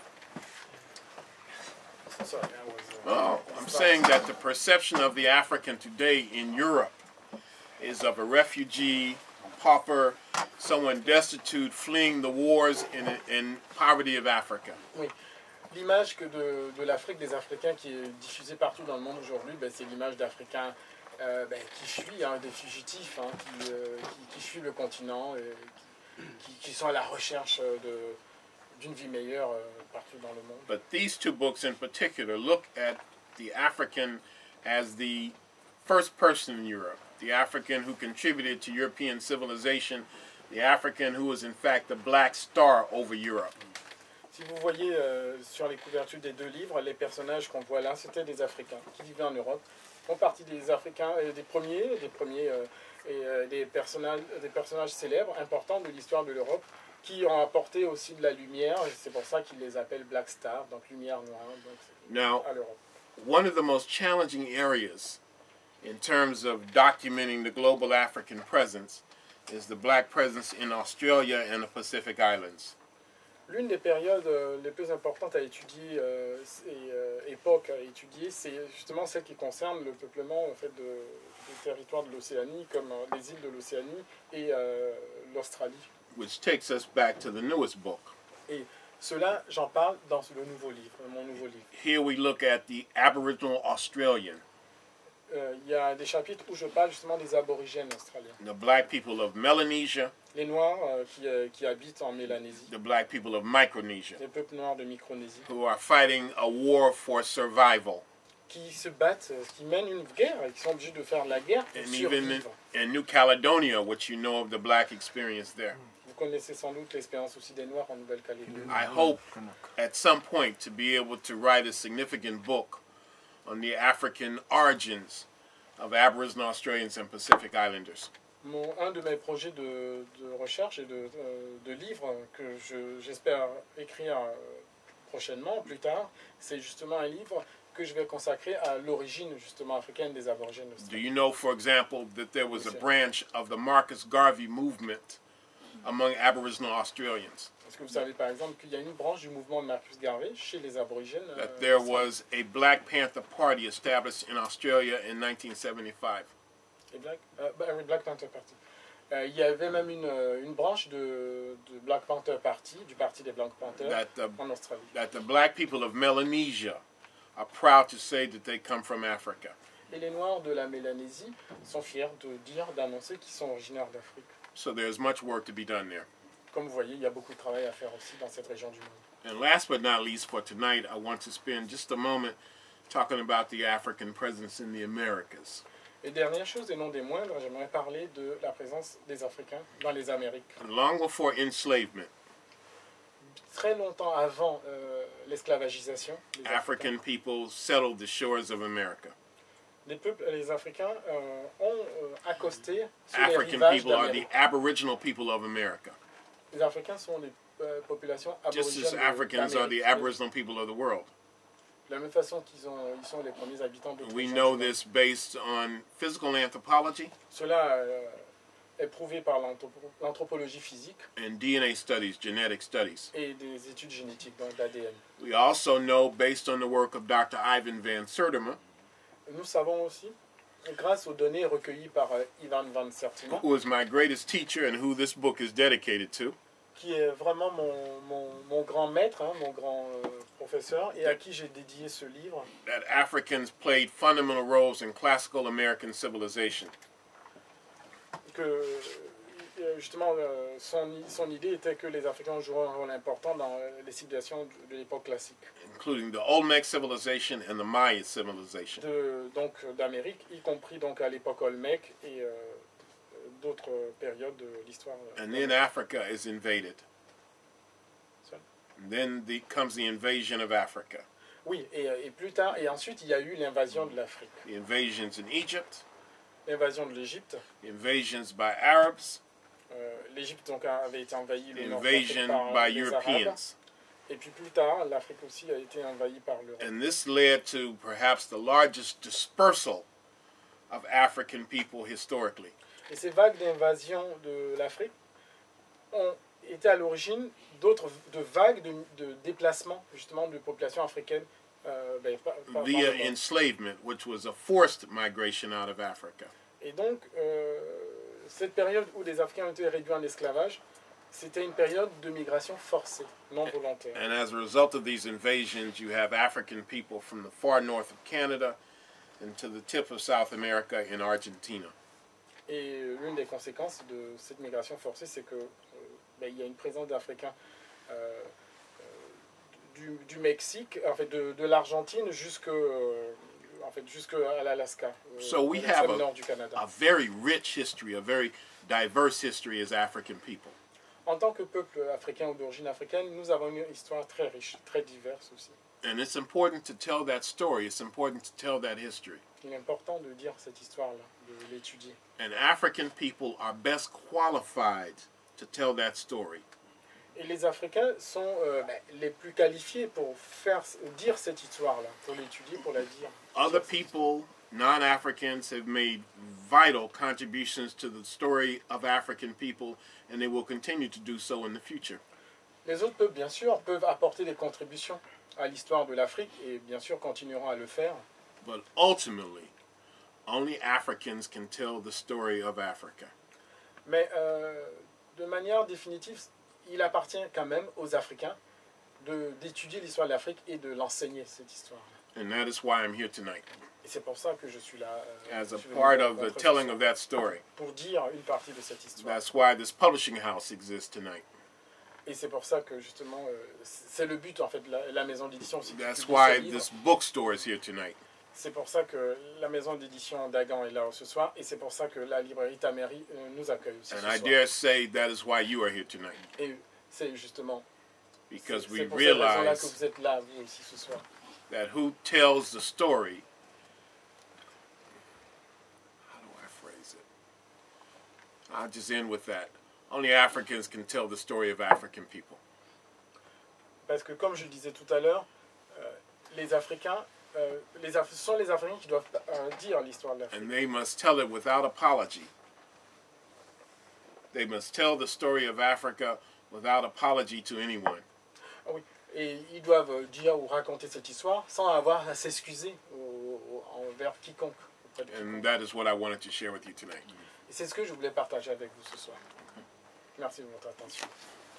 Sorry, I'm saying that the perception of the African today in Europe is of a refugee, pauper, someone destitute, fleeing the wars and poverty of Africa. Oui. L'image que de l'Afrique, des Africains qui est diffusée partout dans le monde aujourd'hui, c'est l'image d'Africains qui fuient, des fugitifs, qui fuient le continent, qui sont à la recherche d'une vie meilleure partout dans le monde. But these two books in particular look at the African as the first person in Europe, the African who contributed to European civilization, the African who was in fact the black star over Europe. Si vous voyez sur les couvertures des deux livres, les personnages qu'on voit là, c'était des Africains qui vivaient en Europe, font partie des Africains, des premiers et des personnages célèbres, importants de l'histoire de l'Europe, qui ont apporté aussi de la lumière, et c'est pour ça qu'ils les appellent Black Star, donc lumière noire, donc à l'Europe. One of the most challenging areas in terms of documenting the global African presence is the black presence in Australia and the Pacific Islands. L'une des périodes les plus importantes à étudier et époques à étudier, c'est justement celle qui concerne le peuplement en fait, des territoires de l'Océanie, comme les îles de l'Océanie et l'Australie. Which takes us back to the newest book. Et cela, j'en parle dans le nouveau livre, mon nouveau livre. Here we look at the Aboriginal Australian. Il y a des chapitres où je parle justement des aborigènes australiens. The black people of Melanesia. Les Noirs qui habitent en Mélanésie. The black people of Micronesia. Les peuples noirs de Micronésie. Who are fighting a war for survival. Qui se battent, qui mènent une guerre, et qui sont obligés de faire la guerre pour survivre. In New Caledonia, which you know of the black experience there. Vous connaissez sans doute l'expérience aussi des Noirs en Nouvelle-Calédonie. I hope at some point to be able to write a significant book on the African origins of Aboriginal Australians and Pacific Islanders. Un de mes projets de recherche et de livres que j'espère écrire prochainement, plus tard, c'est justement un livre que je vais consacrer à l'origine justement africaine des aborigènes australiens. Do you know, for example, that there was a branch of the Marcus Garvey movement among Aboriginal Australians? Est-ce que vous savez par exemple qu'il y a une branche du mouvement de Marcus Garvey chez les aborigènes? That there was a Black Panther Party established in Australia in 1975. Black Panther Party. Il y avait même une branche de Black Panther Party, du parti des Black Panthers en Australie. That the black people of Melanesia are proud to say that they come from Africa. Et les Noirs de la Mélanésie sont fiers d'annoncer qu'ils sont originaires d'Afrique. So there's much work to be done there. Comme vous voyez, il y a beaucoup de travail à faire aussi dans cette région du monde. And last but not least for tonight, I want to spend just a moment talking about the African presence in the Americas. Et dernière chose, et non des moindres, j'aimerais parler de la présence des Africains dans les Amériques. Long before enslavement, très longtemps avant l'esclavagisation, African people settled the shores of America. Les Africains ont accosté sur les African rivages people are the d'Amérique. Aboriginal people of America. Les Africains sont des populations Just aborigènes as Africans are the d'Amérique. Aboriginal people of the world. De la même façon qu'ils sont les premiers habitants de We know this based on physical anthropology. Cela est prouvé par l'anthropologie physique and DNA studies, genetic studies. Et des études génétiques, donc d'ADN. We also know, based on the work of Dr. Ivan Van Sertima, nous savons aussi, grâce aux données recueillies par Ivan Van Sertima, who is my greatest teacher and who this book is dedicated to, qui est vraiment mon grand maître, mon grand professeur, et à qui j'ai dédié ce livre, that Africans played fundamental roles in classical American civilization. Que justement, son idée était que les Africains joueraient un rôle important dans les civilisations de l'époque classique. Including the Olmec civilization and the Maya civilization. Donc d'Amérique, y compris donc à l'époque Olmec et d'autres périodes de l'histoire. And then Africa is invaded. And then comes the invasion of Africa. Oui, et plus tard, et ensuite il y a eu l'invasion de l'Afrique. The invasions in Egypt. L'invasion de l'Égypte. The invasions by Arabs. L'Égypte donc avait été envahie The invasion by Europeans. Et puis plus tard, l'Afrique aussi a été envahie par l'Europe. And this led to perhaps the largest dispersal of African people historically. Et ces vagues d'invasion de l'Afrique ont été à l'origine de vagues de déplacement justement de populations africaines via enslavement, which was a forced migration out of Africa. Et donc cette période où les Africains ont été réduits en esclavage, c'était une période de migration forcée, non volontaire. And as a result of these invasions, you have African people from the far north of Canada and to the tip of South America in Argentina. Et l'une des conséquences de cette migration forcée, c'est que il y a une présence d'Africains du Mexique, en fait de l'Argentine jusqu'à l'Alaska, so we have a very rich history, a very diverse history as African people. En tant que peuple africain ou d'origine africaine, nous avons une histoire très riche, très diverse aussi. And it's important to tell that story. It's important to tell that history. Il est important de dire cette histoire-là, de l'étudier. And African people are best qualified to tell that story. Et les Africains sont les plus qualifiés pour dire cette histoire-là, pour l'étudier, pour la dire. Other people, non-Africans, have made vital contributions to the story of African people, and they will continue to do so in the future. Les autres peuples, bien sûr, peuvent apporter des contributions à l'histoire de l'Afrique et bien sûr continueront à le faire. But ultimately, only Africans can tell the story of Africa. Mais de manière définitive, il appartient quand même aux Africains d'étudier l'histoire de l'Afrique et de l'enseigner, cette histoire. And that is why I'm here tonight. Et c'est pour ça que je suis là. As a part of the telling of that story. Pour dire une partie de cette histoire. That's why this publishing house exists tonight. Et c'est pour ça que justement, c'est le but en fait de la maison d'édition. That's why this bookstore is here tonight. C'est pour ça que la maison d'édition d'Agan est là ce soir, et c'est pour ça que la librairie Tamery nous accueille aussi ce soir. And I dare say that is why you are here tonight. Et c'est justement because we pour cette raison-là realize que vous êtes là vous aussi ce soir. That who tells the story. How do I phrase it? I'll just end with that. Only Africans can tell the story of African people. Parce que comme je le disais tout à l'heure, les Africains, ce sont les Africains qui doivent dire l'histoire de l'Afrique. And they must tell it without apology. They must tell the story of Africa without apology to anyone. Ah oui. Et ils doivent dire ou raconter cette histoire sans avoir à s'excuser envers quiconque. And that is what I wanted to share with you tonight. Et c'est ce que je voulais partager avec vous ce soir. Merci de votre attention.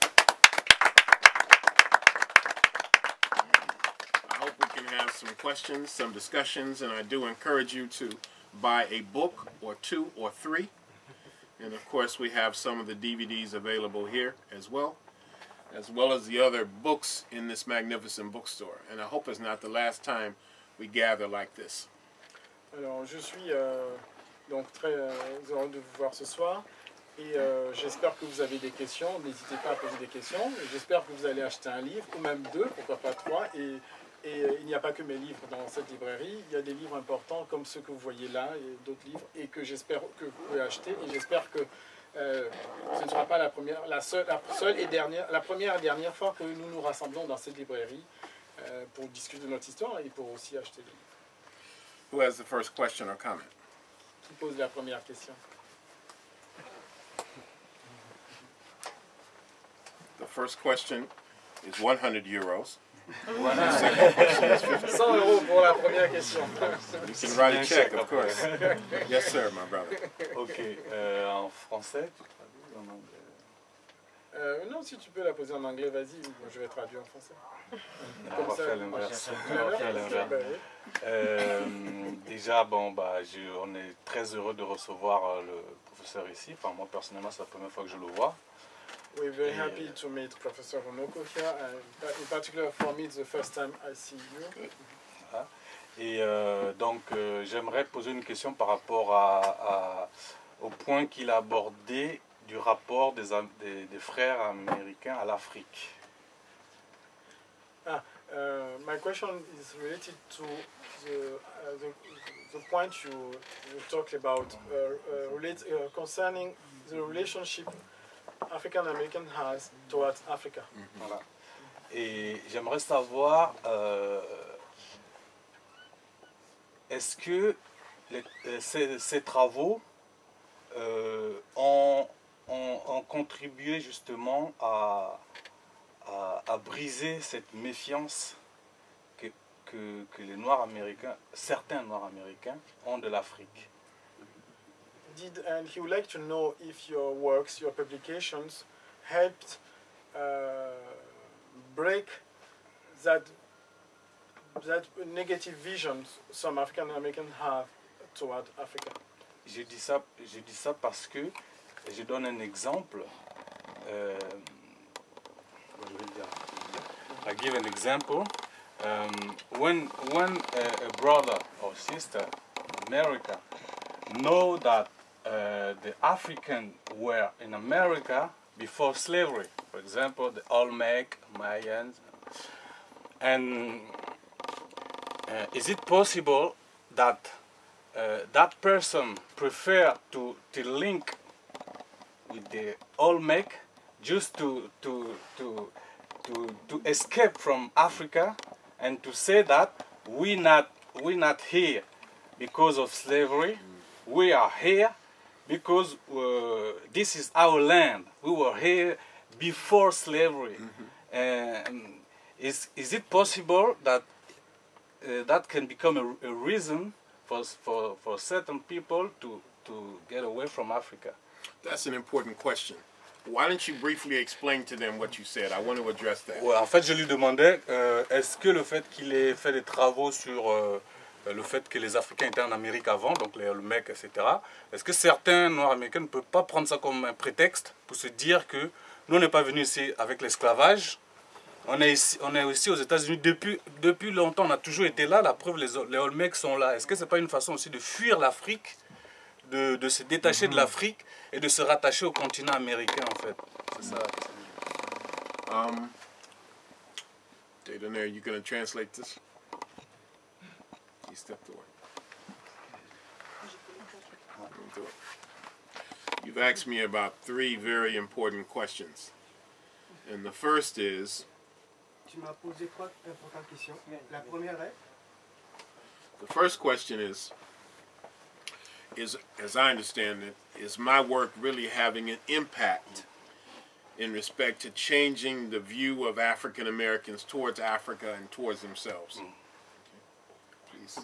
I hope we can have some questions, some discussions, and I do encourage you to buy a book or two or three. And of course we have some of the DVDs available here as well as the other books in this magnificent bookstore. And I hope it's not the last time we gather like this. Alors je suis donc très heureux de vous voir ce soir. Et j'espère que vous avez des questions. N'hésitez pas à poser des questions. J'espère que vous allez acheter un livre, ou même deux, pourquoi pas trois. Et il n'y a pas que mes livres dans cette librairie. Il y a des livres importants comme ceux que vous voyez là, et d'autres livres, et que j'espère que vous pouvez acheter. Et j'espère que ce ne sera pas la première et dernière fois que nous nous rassemblons dans cette librairie pour discuter de notre histoire et pour aussi acheter des livres. Who has the first question or comment? Qui pose la première question? The first question is 100 euros. 100 euros pour la première question. You can write a check, of course. Yes, sir, my brother. Ok, en français, tu traduis en anglais? Non, si tu peux la poser en anglais, vas-y, je vais traduire en français. On va faire l'inverse. Déjà, bon, on est très heureux de recevoir le professeur professeur ici. Enfin, moi, personnellement, c'est la première fois que je le vois. We're very happy to meet Professor Honoko here, and in particular for me, it's the first time I see you. Et donc, j'aimerais poser une question par rapport au point qu'il a abordé du rapport des frères américains à l'Afrique. My question is related to the point you talked about concerning the relationship African American has towards Africa. Voilà. Et j'aimerais savoir, est-ce que ces travaux ont contribué justement à briser cette méfiance que les Noirs américains, certains Noirs américains, ont de l'Afrique. And he would like to know if your works, your publications, helped break that negative vision some African Americans have toward Africa. Je dis ça parce que je donne un exemple. I give an example. When a brother or sister in America know that the Africans were in America before slavery, for example, the Olmec, Mayans, and is it possible that that person prefer to link with the Olmec just to escape from Africa and to say that we're not here because of slavery, we are here because this is our land. We were here before slavery. Is it possible that that can become a reason for certain people to get away from Africa? That's an important question. Why don't you briefly explain to them what you said? I want to address that. Ouais, en fait, je lui demandais, est-ce que le fait qu'il ait fait des travaux sur le fait que les Africains étaient en Amérique avant, donc les Olmecs, etc., est-ce que certains Noirs américains ne peuvent pas prendre ça comme un prétexte pour se dire que nous, on n'est pas venus ici avec l'esclavage, on est ici aux États-Unis depuis longtemps, on a toujours été là, la preuve, les Olmecs sont là. Est-ce que ce n'est pas une façon aussi de fuir l'Afrique, de se détacher de l'Afrique et de se rattacher au continent américain, en fait? C'est ça la question. Dayton, are you going to translate this? He stepped away. You've asked me about 3 very important questions. And the first is, Tu m'as posé 3 importantes questions. La première est, the first question is, as I understand it, is my work really having an impact in respect to changing the view of African Americans towards Africa and towards themselves? Please.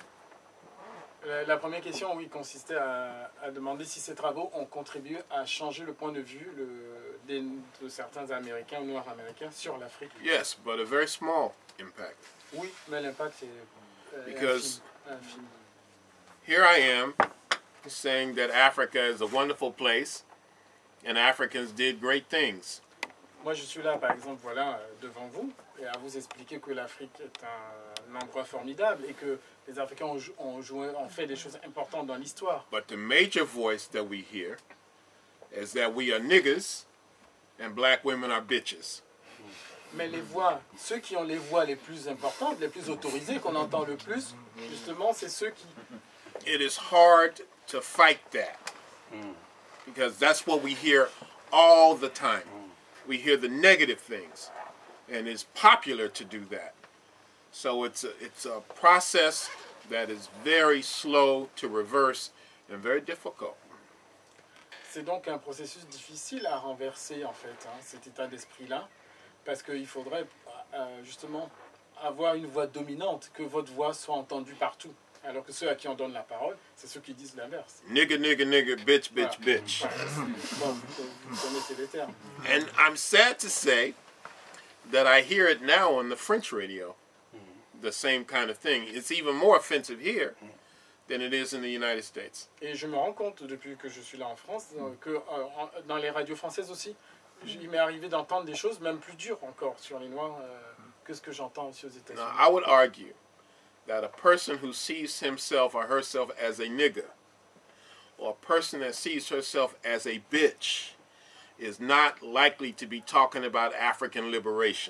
La première question, oui, consistait à demander si ces travaux ont contribué à changer le point de vue de certains Américains ou Noirs américains sur l'Afrique. Yes, but a very small impact. Oui, mais l'impact est Because infime. here I am saying that Africa is a wonderful place and Africans did great things. Moi, je suis là, par exemple, voilà, devant vous, et à vous expliquer que l'Afrique est un endroit formidable et que les Africains ont fait des choses importantes dans l'histoire. But the major voice that we hear is that we are niggas and black women are bitches. Mais les voix, ceux qui ont les voix les plus importantes, les plus autorisées, qu'on entend le plus, justement, c'est ceux qui... It is hard to fight that because that's what we hear all the time. We hear the negative things, and it's popular to do that. So it's a process that is very slow to reverse and very difficult. C'est donc un processus difficile à renverser, en fait, hein, cet état d'esprit-là, parce qu'il faudrait justement avoir une voix dominante, que votre voix soit entendue partout. Alors que ceux à qui on donne la parole, c'est ceux qui disent l'inverse. Nigga, nigga, nigga, bitch, bitch, bitch. Bon, vous connaissez les termes. And I'm sad to say that I hear it now on the French radio. The same kind of thing. It's even more offensive here than it is in the United States. Et je me rends compte, depuis que je suis là en France, que dans les radios françaises aussi, il m'est arrivé d'entendre des choses même plus dures encore sur les Noirs que ce que j'entends aussi aux États-Unis. Now, I would argue that a person who sees himself or herself as a nigger, or a person that sees herself as a bitch, is not likely to be talking about African liberation.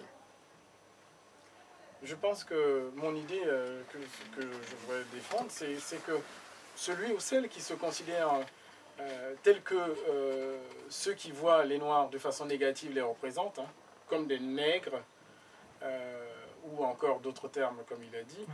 Je pense que mon idée que je voudrais défendre, c'est que celui ou celle qui se considère tel que ceux qui voient les Noirs de façon négative les représentent, hein, comme des nègres, ou encore d'autres termes comme il a dit.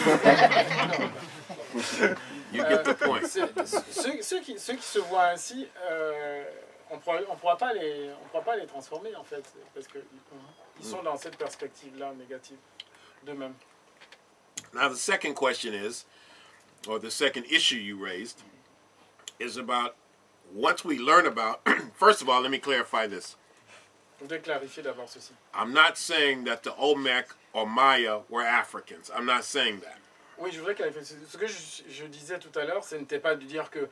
You get the point. Ceux qui se voient ainsi, on ne pourra pas les transformer en fait, parce qu'ils sont dans cette perspective-là négative d'eux-mêmes. Now the second question is, or the second issue you raised, is about once we learn about, first of all, let me clarify this. Je voudrais clarifier d'abord ceci. I'm not saying that the Olmec or Maya were Africans. I'm not saying that. Oui, je voudrais clarifier. Ce que je disais tout à l'heure, ce n'était pas de dire que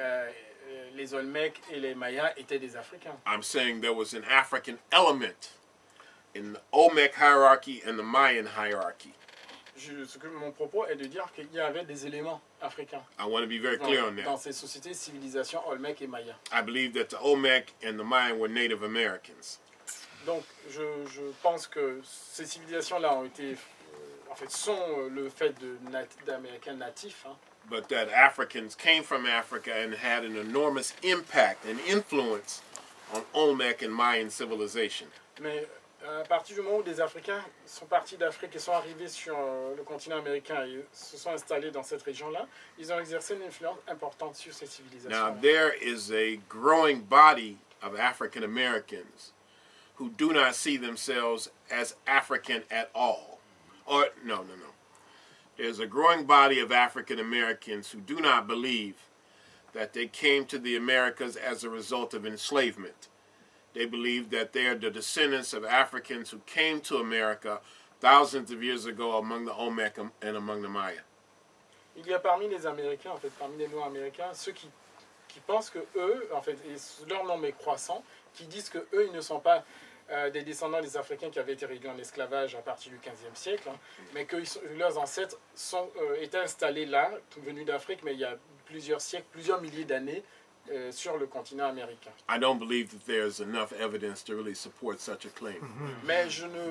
les Olmecs et les Mayas étaient des Africains. I'm saying there was an African element in the Olmec hierarchy and the Mayan hierarchy. Mon propos est de dire qu'il y avait des éléments africains I want to be very clear on dans that. ces sociétés, civilisations Olmec et Maya. I believe that the Olmec and the Mayan were Native Americans. Donc, je pense que ces civilisations-là ont été, en fait, sont le fait d'Américains natifs. Hein. But that Africans came from Africa and had an enormous impact and influence on Olmec and Mayan civilization. Mais à partir du moment où des Africains sont partis d'Afrique et sont arrivés sur le continent américain et se sont installés dans cette région-là, ils ont exercé une influence importante sur ces civilisations. Now, there is a growing body of African Americans who do not see themselves as African at all. Or, no. There's a growing body of African Americans who do not believe that they came to the Americas as a result of enslavement. They believe that they are the descendants of Africans who came to America thousands of years ago among the Olmec and among the Maya. Il y a parmi les Américains, en fait, parmi les Noirs américains, ceux qui pensent que eux, en fait, et leur nombre est croissant, qui disent que eux, ils ne sont pas des descendants des Africains qui avaient été réduits en esclavage à partir du XVe siècle, hein, mais que leurs ancêtres étaient installés là, venus d'Afrique, mais il y a plusieurs siècles, plusieurs milliers d'années, sur le continent américain. I don't believe that there's enough evidence to really support such a claim. Mais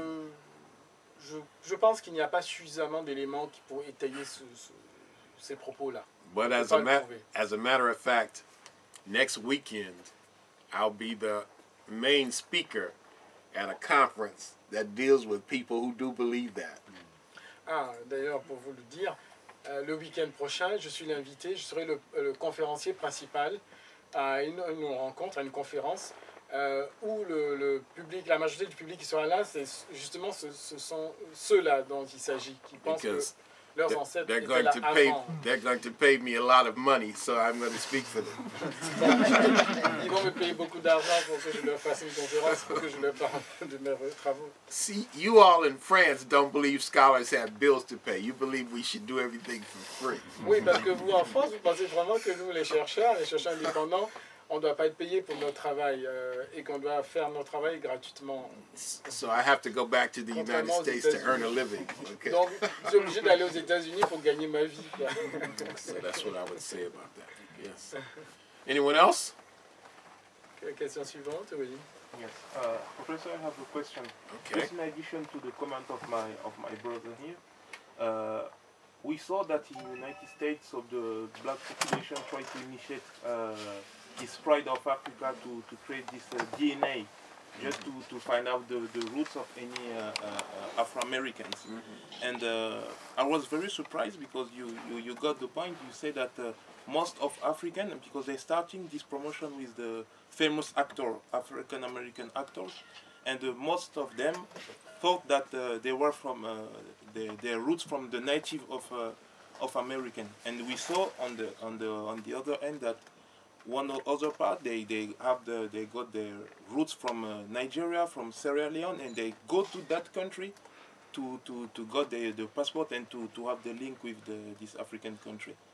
je pense qu'il n'y a pas suffisamment d'éléments qui pourraient étayer ces propos-là. But as a matter of fact, next weekend, I'll be the main speaker at a conference that deals with people who do believe that. Ah, d'ailleurs, pour vous le dire, le week-end prochain, je suis l'invité, je serai le conférencier principal à une rencontre, à une conférence, où le public, la majorité du public qui sera là, c'est justement ce sont ceux-là dont il s'agit, qui pensent que leurs ancêtres étaient là avant. They're going to pay me a lot of money, so I'm going to speak for them. Ils vont me payer beaucoup d'argent pour que je leur fasse une conférence, pour que je leur parle de mes travaux. See, you all in France don't believe scholars have bills to pay. You believe we should do everything for free. Oui, parce que vous, en France, vous pensez vraiment que nous, les chercheurs indépendants, on ne doit pas être payé pour notre travail et qu'on doit faire notre travail gratuitement. So I have to go back to the United States to earn a living. Okay. Donc, je suis obligé d'aller aux États-Unis pour gagner ma vie. Quoi. So that's what I would say about that. Yes. Anyone else? Question suivante, oui. Yes, Professor, I have a question. Okay. Just in addition to the comment of my brother here, we saw that in the United States, of the black population tried to initiate this Pride of Africa to create this DNA, just to find out the roots of any Afro-Americans. Mm-hmm. And I was very surprised because you got the point. You say that most of African, because they're starting this promotion with the famous actor, African-American actors, and most of them thought that they were from their roots from the native of American. And we saw on the other end that one other part they got their roots from Nigeria, from Sierra Leone, and they go to that country to get the passport and to have the link with this African country.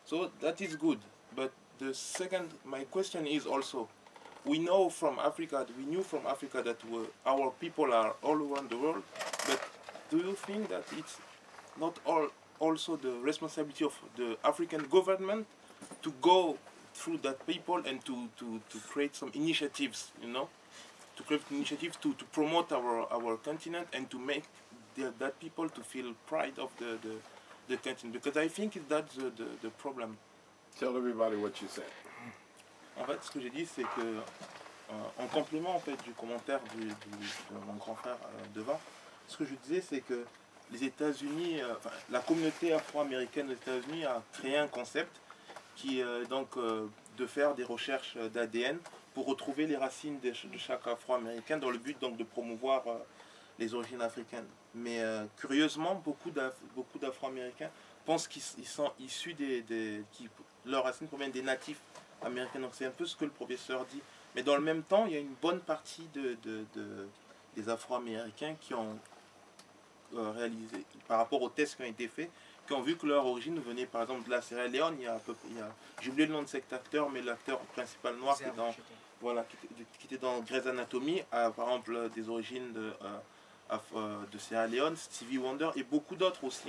So that is good. But the second, my question is also, we knew from Africa that our people are all around the world, but do you think that it's not also the responsibility of the African government to go through that people and to create some initiatives, to create initiatives to promote our continent and to make that people to feel pride of the continent? Because I think that's the problem. Tell everybody what you said. En fait, ce que j'ai dit, c'est que, en complément en fait, du commentaire de mon grand frère devant, ce que je disais, c'est que les États-Unis, la communauté afro-américaine aux États-Unis a créé un concept qui est de faire des recherches d'ADN pour retrouver les racines de chaque afro-américain dans le but donc de promouvoir les origines africaines. Mais curieusement, beaucoup d'afro-américains pensent qu'ils sont issus leurs racines proviennent des natifs américains. Donc c'est un peu ce que le professeur dit. Mais dans le même temps, il y a une bonne partie des afro-américains qui ont réalisé, par rapport aux tests qui ont été faits, qui ont vu que leur origine venait par exemple de la Sierra Leone. J'ai oublié le nom de cet acteur, mais l'acteur principal noir qui était dans Grey's Anatomy a par exemple des origines de Sierra Leone, Stevie Wonder et beaucoup d'autres aussi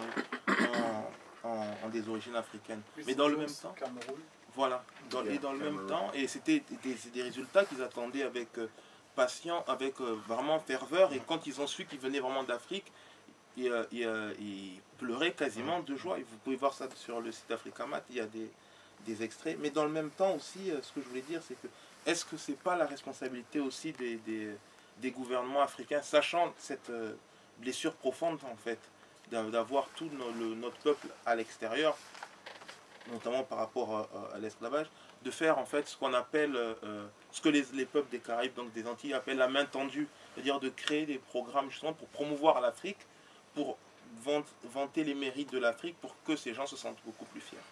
ont des origines africaines. Mais dans le même temps, voilà, dans le même temps, et c'était des résultats qu'ils attendaient avec passion, avec vraiment ferveur, et quand ils ont su qu'ils venaient vraiment d'Afrique, ils pleuraient quasiment de joie. Et vous pouvez voir ça sur le site Africamat, il y a des extraits. Mais dans le même temps aussi, ce que je voulais dire, c'est que est-ce que c'est pas la responsabilité aussi des gouvernements africains, sachant cette blessure profonde en fait, d'avoir tout notre peuple à l'extérieur, notamment par rapport à l'esclavage, de faire en fait ce qu'on appelle, ce que les peuples des Caraïbes, donc des Antilles, appellent la main tendue, c'est-à-dire de créer des programmes justement pour promouvoir l'Afrique, pour vanter les mérites de l'Afrique, pour que ces gens se sentent beaucoup plus fiers.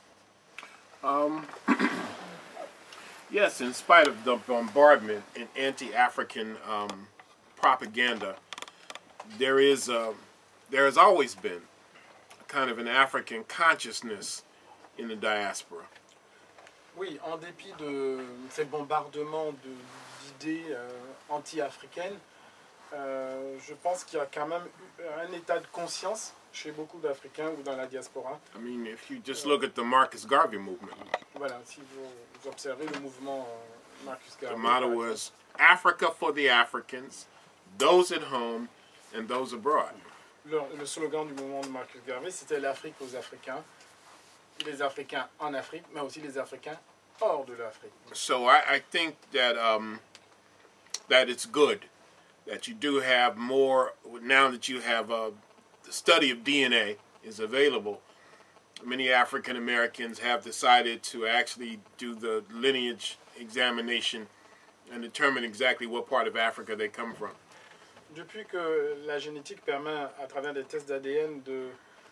Yes, in spite of the bombardment and anti-African propaganda, there has always been kind of an African consciousness in the diaspora. Oui, en dépit de ces bombardements d'idées anti-africaines, je pense qu'il y a quand même un état de conscience chez beaucoup d'Africains ou dans la diaspora. I mean, if you just look at the Marcus Garvey movement. Voilà, si vous observez le mouvement Marcus Garvey. The motto was Africa for the Africans, those at home and those abroad. Le slogan du mouvement de Marcus Garvey, c'était l'Afrique aux Africains, les Africains en Afrique, mais aussi les Africains hors de l'Afrique. So I think that that it's good that you do have more, now that you have the study of DNA is available. Many African Americans have decided to actually do the lineage examination and determine exactly what part of Africa they come from. Depuis que la génétique permet, à travers des tests d'ADN, de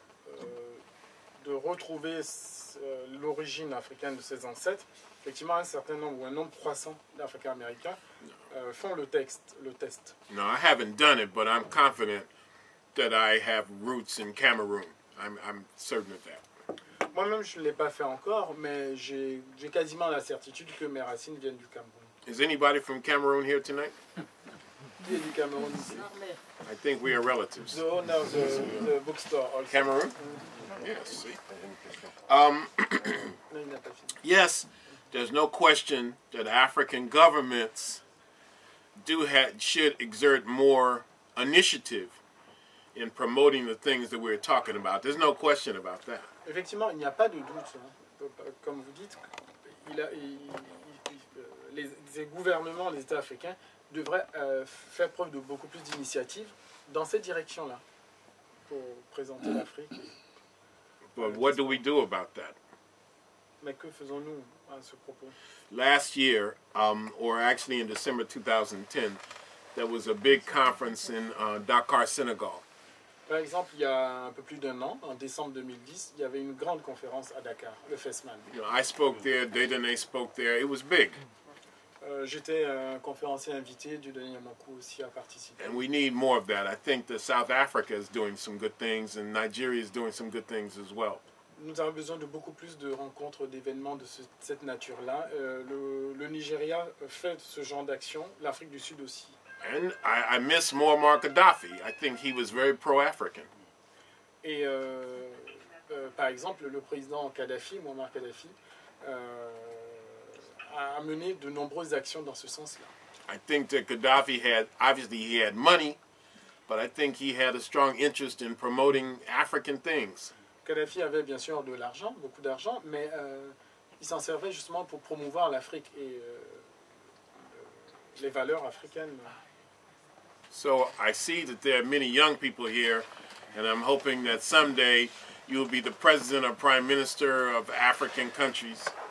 retrouver l'origine africaine de ses ancêtres, effectivement, un certain nombre, ou un nombre croissant d'Africains américains font le test. No, I haven't done it, but I'm confident that I have roots in Cameroon. I'm certain of that. Moi-même, je ne l'ai pas fait encore, mais j'ai quasiment la certitude que mes racines viennent du Cameroun. Is anybody from Cameroon here tonight? Qui est du Cameroun ici? I think we are relatives. The owner of the bookstore also. Cameroon? Yes. See. Non, il n'a pas fini. Yes, there's no question that African governments should exert more initiative in promoting the things that we're talking about. There's no question about that. Effectivement, il n'y a pas de doute. Comme vous dites, les gouvernements, les États africains devraient faire preuve de beaucoup plus d'initiative dans cette direction-là pour présenter l'Afrique. But what do we do about that? Mais que faisons-nous à ce propos? Last year, or actually in December 2010, there was a big conference in Dakar, Senegal. Par exemple, il y a un peu plus d'un an, en décembre 2010, il y avait une grande conférence à Dakar, le FESMAN. You know, I spoke there, Dedanay spoke there. It was big. J'étais un conférencier invité, Dieudonné Yamakou aussi a participé. And we need more of that. I think that South Africa is doing some good things, and Nigeria is doing some good things as well. nous avons besoin de beaucoup plus de rencontres, d'événements de cette nature-là. Le Nigeria fait ce genre d'action, l'Afrique du Sud aussi. And I miss Muammar Gaddafi. I think he was very pro-African. Et par exemple, le président Kadhafi, Muammar Kadhafi, a mené de nombreuses actions dans ce sens-là. I think that Gaddafi he had money, but I think he had a strong interest in promoting African things. Kadhafi avait bien sûr de l'argent, beaucoup d'argent, mais il s'en servait justement pour promouvoir l'Afrique et les valeurs africaines. So I see that there are many young people here, and I'm hoping that someday you'll be the president or prime minister of African countries.